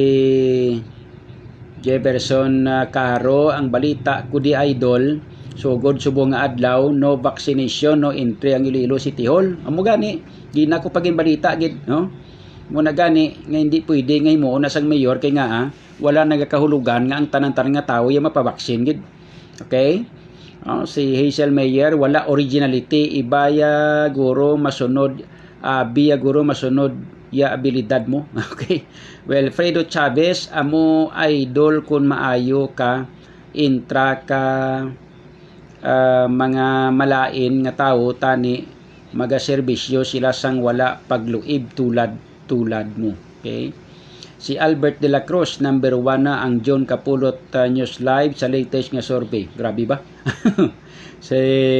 Jefferson uh, Caro, ang balita ko di idol, sugod subong nga adlaw, no vaccination, no entry ang Iloilo City Hall. Amo gani, di na ko pagin balita gid, no? muna gani nga hindi pwede ngay mo nasang mayor kay nga ah, wala nagakahulugan nga ang tanan-tanan nga tao yung mapabaksin gid. Okay? Oh, si Hazel Mayer wala originality, ibaya guro masunod uh, biya guro masunod ya abilidad mo. Okay? Well, Fredo Chavez, amo idol kun maayo ka intra ka uh, mga malain nga tao tani magaserbisyo sila sang wala pagluib tulad tulad mo. Okay? Si Albert de la Cruz, number one na ang John Capulot uh, News Live sa latest nga survey. Grabe ba? Si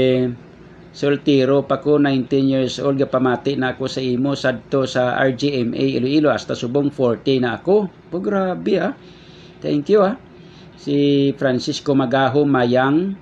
soltero pa ko, nineteen years old, pamati na ako sa imo sadto sa R G M A Iloilo hasta subong forty na ako. Po, grabe ah. Thank you ah. Si Francisco Magaho Mayang,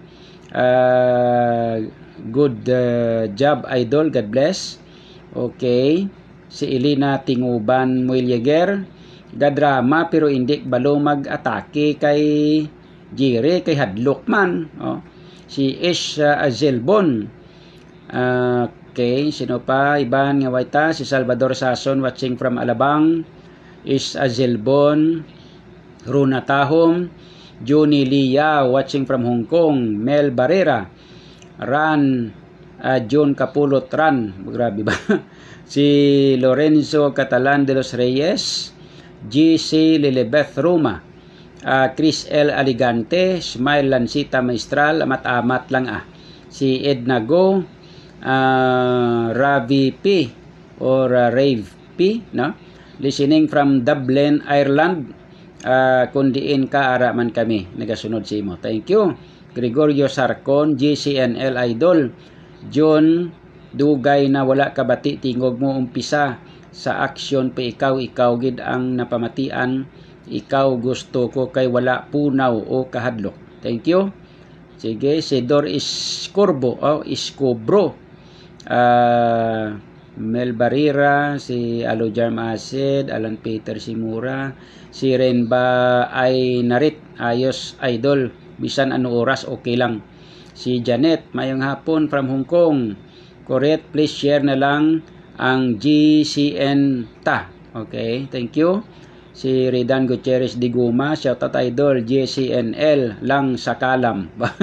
uh, good uh, job idol, God bless. Okay. Si Elena Tinguban Muelyeger, gadrama pero hindi balo mag-atake kay Jire, kay hadlok man. Oh. Si Ish uh, Azelbon. Uh, okay, sino pa? Iban nga waita. Si Salvador Sason watching from Alabang. Ish Azelbon. Runa Tahom. Juni Lia watching from Hong Kong. Mel Barrera. Ran uh, John Capulot Ran. Grabe ba? Si Lorenzo Catalan de los Reyes. G C Lilibeth Roma, uh, Chris L. Aligante, Smile Lancita Maestral, amat-amat lang ah. Si Edna Go, uh, Ravi P. or uh, Rave P. No? Listening from Dublin, Ireland, uh, kundiin ka araman kami. Nagasunod si mo. Thank you. Gregorio Sarcon, G C N L Idol, John, dugay na wala kabati, tingog mo umpisa sa aksyon pa ikaw, ikaw gid ang napamatian, ikaw gusto ko kay wala punaw o kahadlok. Thank you. Sige, si Dor Iscorbo, oh, Iscobro, uh, Mel Barrera, si Alojarm Acid, Alan Peter Simura, si Renba ay narit, ayos idol, bisan ano oras okay lang. Si Janet, mayong hapon from Hong Kong, correct, please share na lang ang G C N ta. Okay, thank you. Si Redan Gutierrez de Guma, shoutout idol, G C N L lang sa kalam.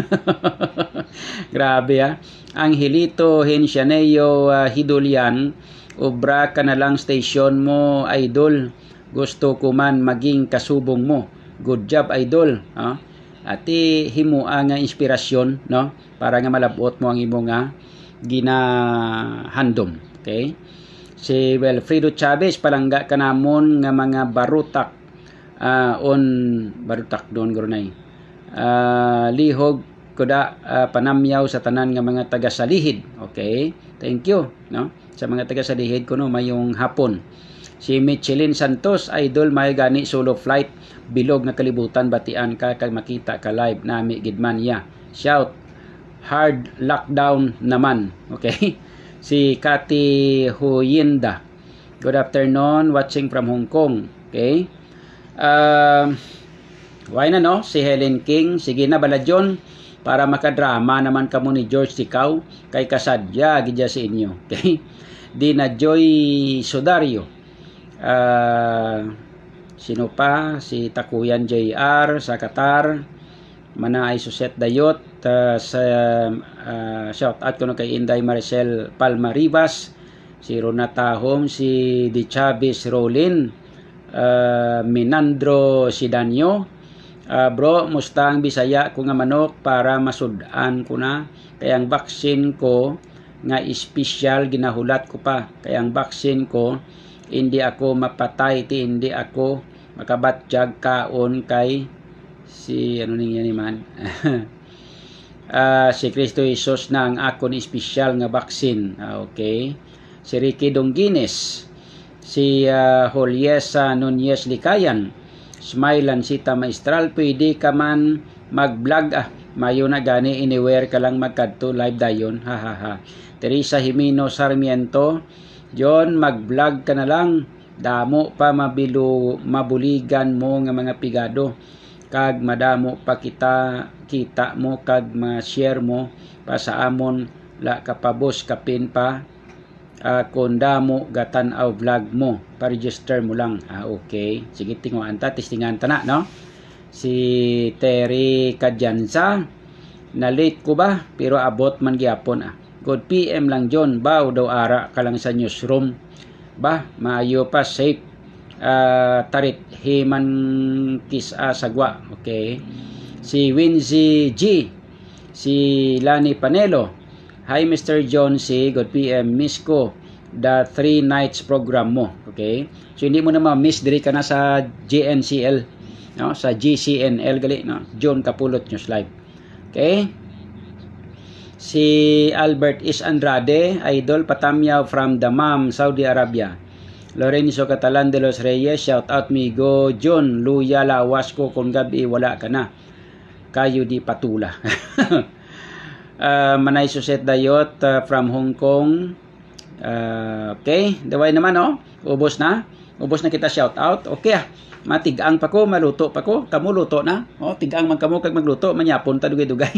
Grabe ah. Ang Hilito Hensyaneo uh, Hidulian, obra ka na lang station mo idol. Gusto ko man maging kasubong mo. Good job idol. Ah. Ati himua nga inspirasyon, no? Para nga malabot mo ang imo nga ginahandom. Okay? Si Wilfredo Chavez, palangga ka namon nga mga barutak uh, on barutak doon gurnay. Uh, lihog kuda uh, panamyaw sa tanan nga mga taga-salihid. Okay? Thank you, no? Sa mga taga-salihid kuno mayong hapon. Si Michelin Santos, idol, may gani solo flight, bilog nga kalibutan, batian ka kag makita ka live nami gidman ya. Shout hard lockdown naman. Okay? Si Cathy Huyinda, good afternoon, watching from Hong Kong. Okay? Uh, why na no? Si Helen King, sige na baladyon, para makadrama naman kamo ni George Tikaw, kay kasadya, gidya sa inyo. Okay? Dina Joy Sodario, uh, sino pa? Si Takuyan J R sa Qatar, Manay Suset Dayot, uh, sa uh, shout out ko na kay Inday Maricel Palma Rivas, si Ronata Home, si Di Chavez Rolin, uh, Minandro Sidanyo. Uh, bro, musta ang Bisaya ko nga manok para masudan ko na, kaya ang vaccine ko nga espesyal ginahulat ko pa, kaya ang vaccine ko hindi ako mapatay, ti hindi ako makabatjag kaon kay si ano ning yan man. uh, si Kristo Jesus na ang akon espesyal nga vaccine. Uh, okay. Si Ricky Dongines, si uh, Juliesa Nunez Likayan, Smile Lancita Maestral, pwede ka man mag-vlog ah, mayo na gani anywhere ka lang magkadto live dayon, ha ha ha. Teresa Jimeno Sarmiento, John, mag-vlog ka na lang, damo pa mabilo mabuligan mo nga mga pigado, kag madamo pa kita kita mo kag ma-share mo pa sa amon la kapabos kapin pa uh, kung damo gatan-aw vlog mo, pa-register mo lang. Ah, okay. Sige, tinguan ta, testingan ta na, no? Si Terry Kadyansa, na late ko ba? Pero abot man gyapon ah. Good P M lang John, baw daw ara ka lang sa newsroom. Ba, maayo pa, safe. Uh, tarit, himan kisa sagwa. Okay. Si Winzy G, si Lani Panelo, hi Mister John C, good P M, miss ko the three nights program mo. Okay? So hindi mo na ma-miss diri ka na sa G N C L, no? Sa G C N L gali, no? John Capulot News Live. Okay? Si Albert Is Andrade, idol patamyaw from Dammam, Saudi Arabia. Lorenzo Catalan de los Reyes, shout out me go John, luya lawas ko kung gabi wala ka na. Kayo di patula. uh, Manay Suset Dayot uh, from Hong Kong. Uh, okay, daway naman oh. Ubos na. Ubos na kita shout out. Okay ah. Matigang pa ko, maluto pa ko. Kamu luto na. Oh, tigang man kamo kag magluto, manyapon ta dugay-dugay.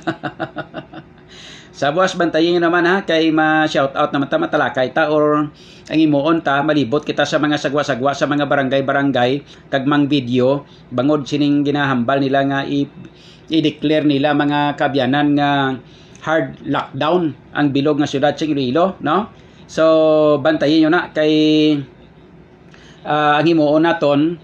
Sa buwas bantayin naman ha, kay ma-shout out naman ta, matalakay ta or ang imuon ta, malibot kita sa mga sagwa-sagwa sa mga barangay-barangay kag mang video bangod sining ginahambal nila nga i i-declare nila mga kabyanan nga hard lockdown ang bilog nga syudad sa Iloilo, no? So bantayin nyo na kay uh, ang himuon naton,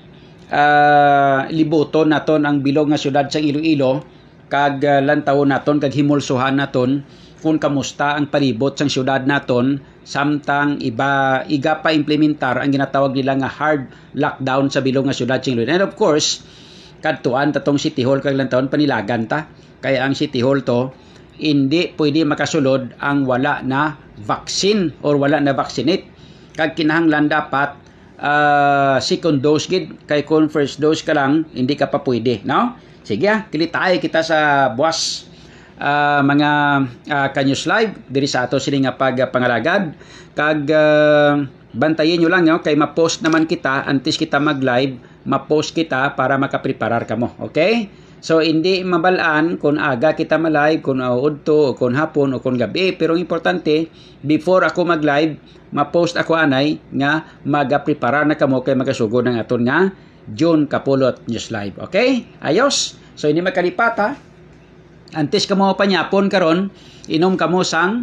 uh, libuton naton ang bilog nga syudad sa Iloilo kag uh, lantawon naton kag himulsuhan naton kung kamusta ang palibot sang syudad naton samtang iba iga pa implementar ang ginatawag nila nga hard lockdown sa bilog nga syudad sa Iloilo. And of course, kadtuan tatong City Hall kag lantawon panilagan ta. Kaya ang City Hall to hindi pwede makasulod ang wala na vaccine or wala na vaccinate. Kag kinahanglan dapat uh, second dose gid, kay kung first dose ka lang hindi ka pa pwede, no? Sige ah, kilitay kita sa buwas uh, mga uh, Kanyos Live diri sa ato sini nga pagpangalagad kag uh, bantayin nyo lang no? Kay ma-post naman kita antes kita mag-live, ma-post kita para makapreparar ka mo. Okay? So hindi mabalaan kung aga kita ma-live, kung udto o kung hapon o kung gabi, pero importante before ako mag-live, ma-post ako anay nga magapreparar na kamo kay magasugod ng aton nga John Capulot News Live. Okay? Ayos. So hindi makalipat ha. Antes ka mo panyapon karon, inom ka mo sang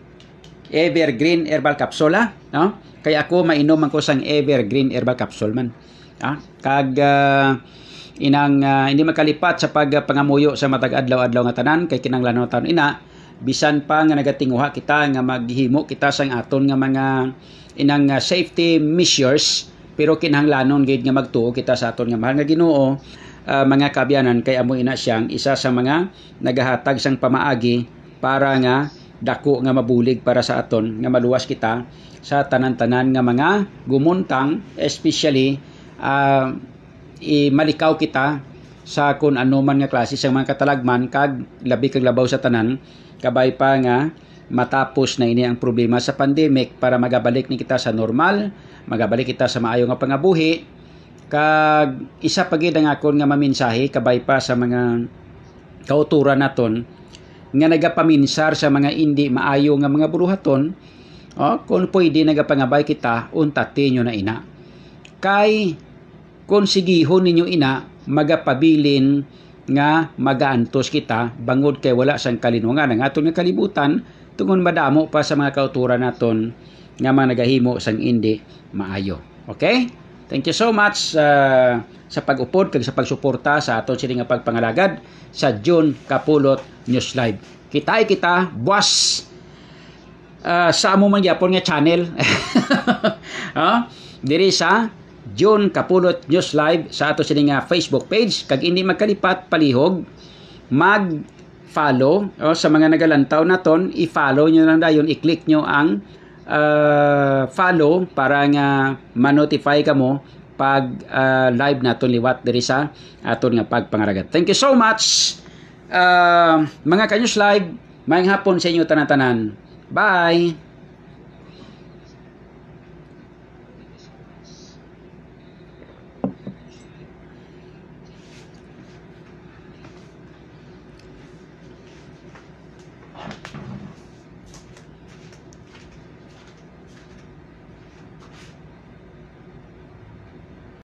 Evergreen Herbal Capsule, no? Kaya ako mainom man ko sang Evergreen Herbal Capsule man. Ha? Kag uh, inang uh, hindi makalipat sa pagpangamuyo sa matag adlaw-adlaw nga tanan kay kinahanglan taon ina bisan pa nga nagatinguha kita nga maghimo kita sang aton nga mga inang uh, safety measures, pero kinahanglanon gid nga magtuo kita sa aton nga mahal nga Ginoo. Uh, mga kabyanan, kay amo ina siyang isa sa mga nagahatag sang pamaagi para nga dako nga mabulig para sa aton nga maluwas kita sa tanan-tanan nga mga gumuntang, especially uh, i-malikaw kita sa kung ano man nga klase sa mga katalagman kag labi kag labaw sa tanan, kabay pa nga matapos na ini ang problema sa pandemic para magabalik ni kita sa normal, magabalik kita sa maayo nga pangabuhi. Kag isa pa gid ang akon nga maminsahe kabay pa sa mga kauturan naton nga nagapaminsar sa mga indi maayo nga mga buruhaton. Oh, kung pwede nagapangabay kita untati nyo na ina. Kay kung sigihon ninyo ina magapabilin nga magaantos kita bangod kay wala sang kalinungan ang aton nga kalibutan tungod madamo pa sa mga kauturan naton nga mga nagahimo sang indi maayo. Okay? Thank you so much uh, sa pag-upod kag sa pagsuporta sa aton sini nga pagpangalagad sa John Capulot News Live. Kitay kita buwas uh, sa amo man gyapon nga channel. uh, diri sa John Capulot News Live sa ato sini nga Facebook page kag hindi magkalipat palihog mag-follow oh, sa mga nagalantaw naton, i-follow nyo lang dayon, i-click nyo ang Uh, follow para nga ma-notify ka mo pag uh, live naton liwat diri sa aton nga pagpangaragat. Thank you so much uh, mga Kanyos Live. Maayong hapon sa inyo tanan-tanan. Bye.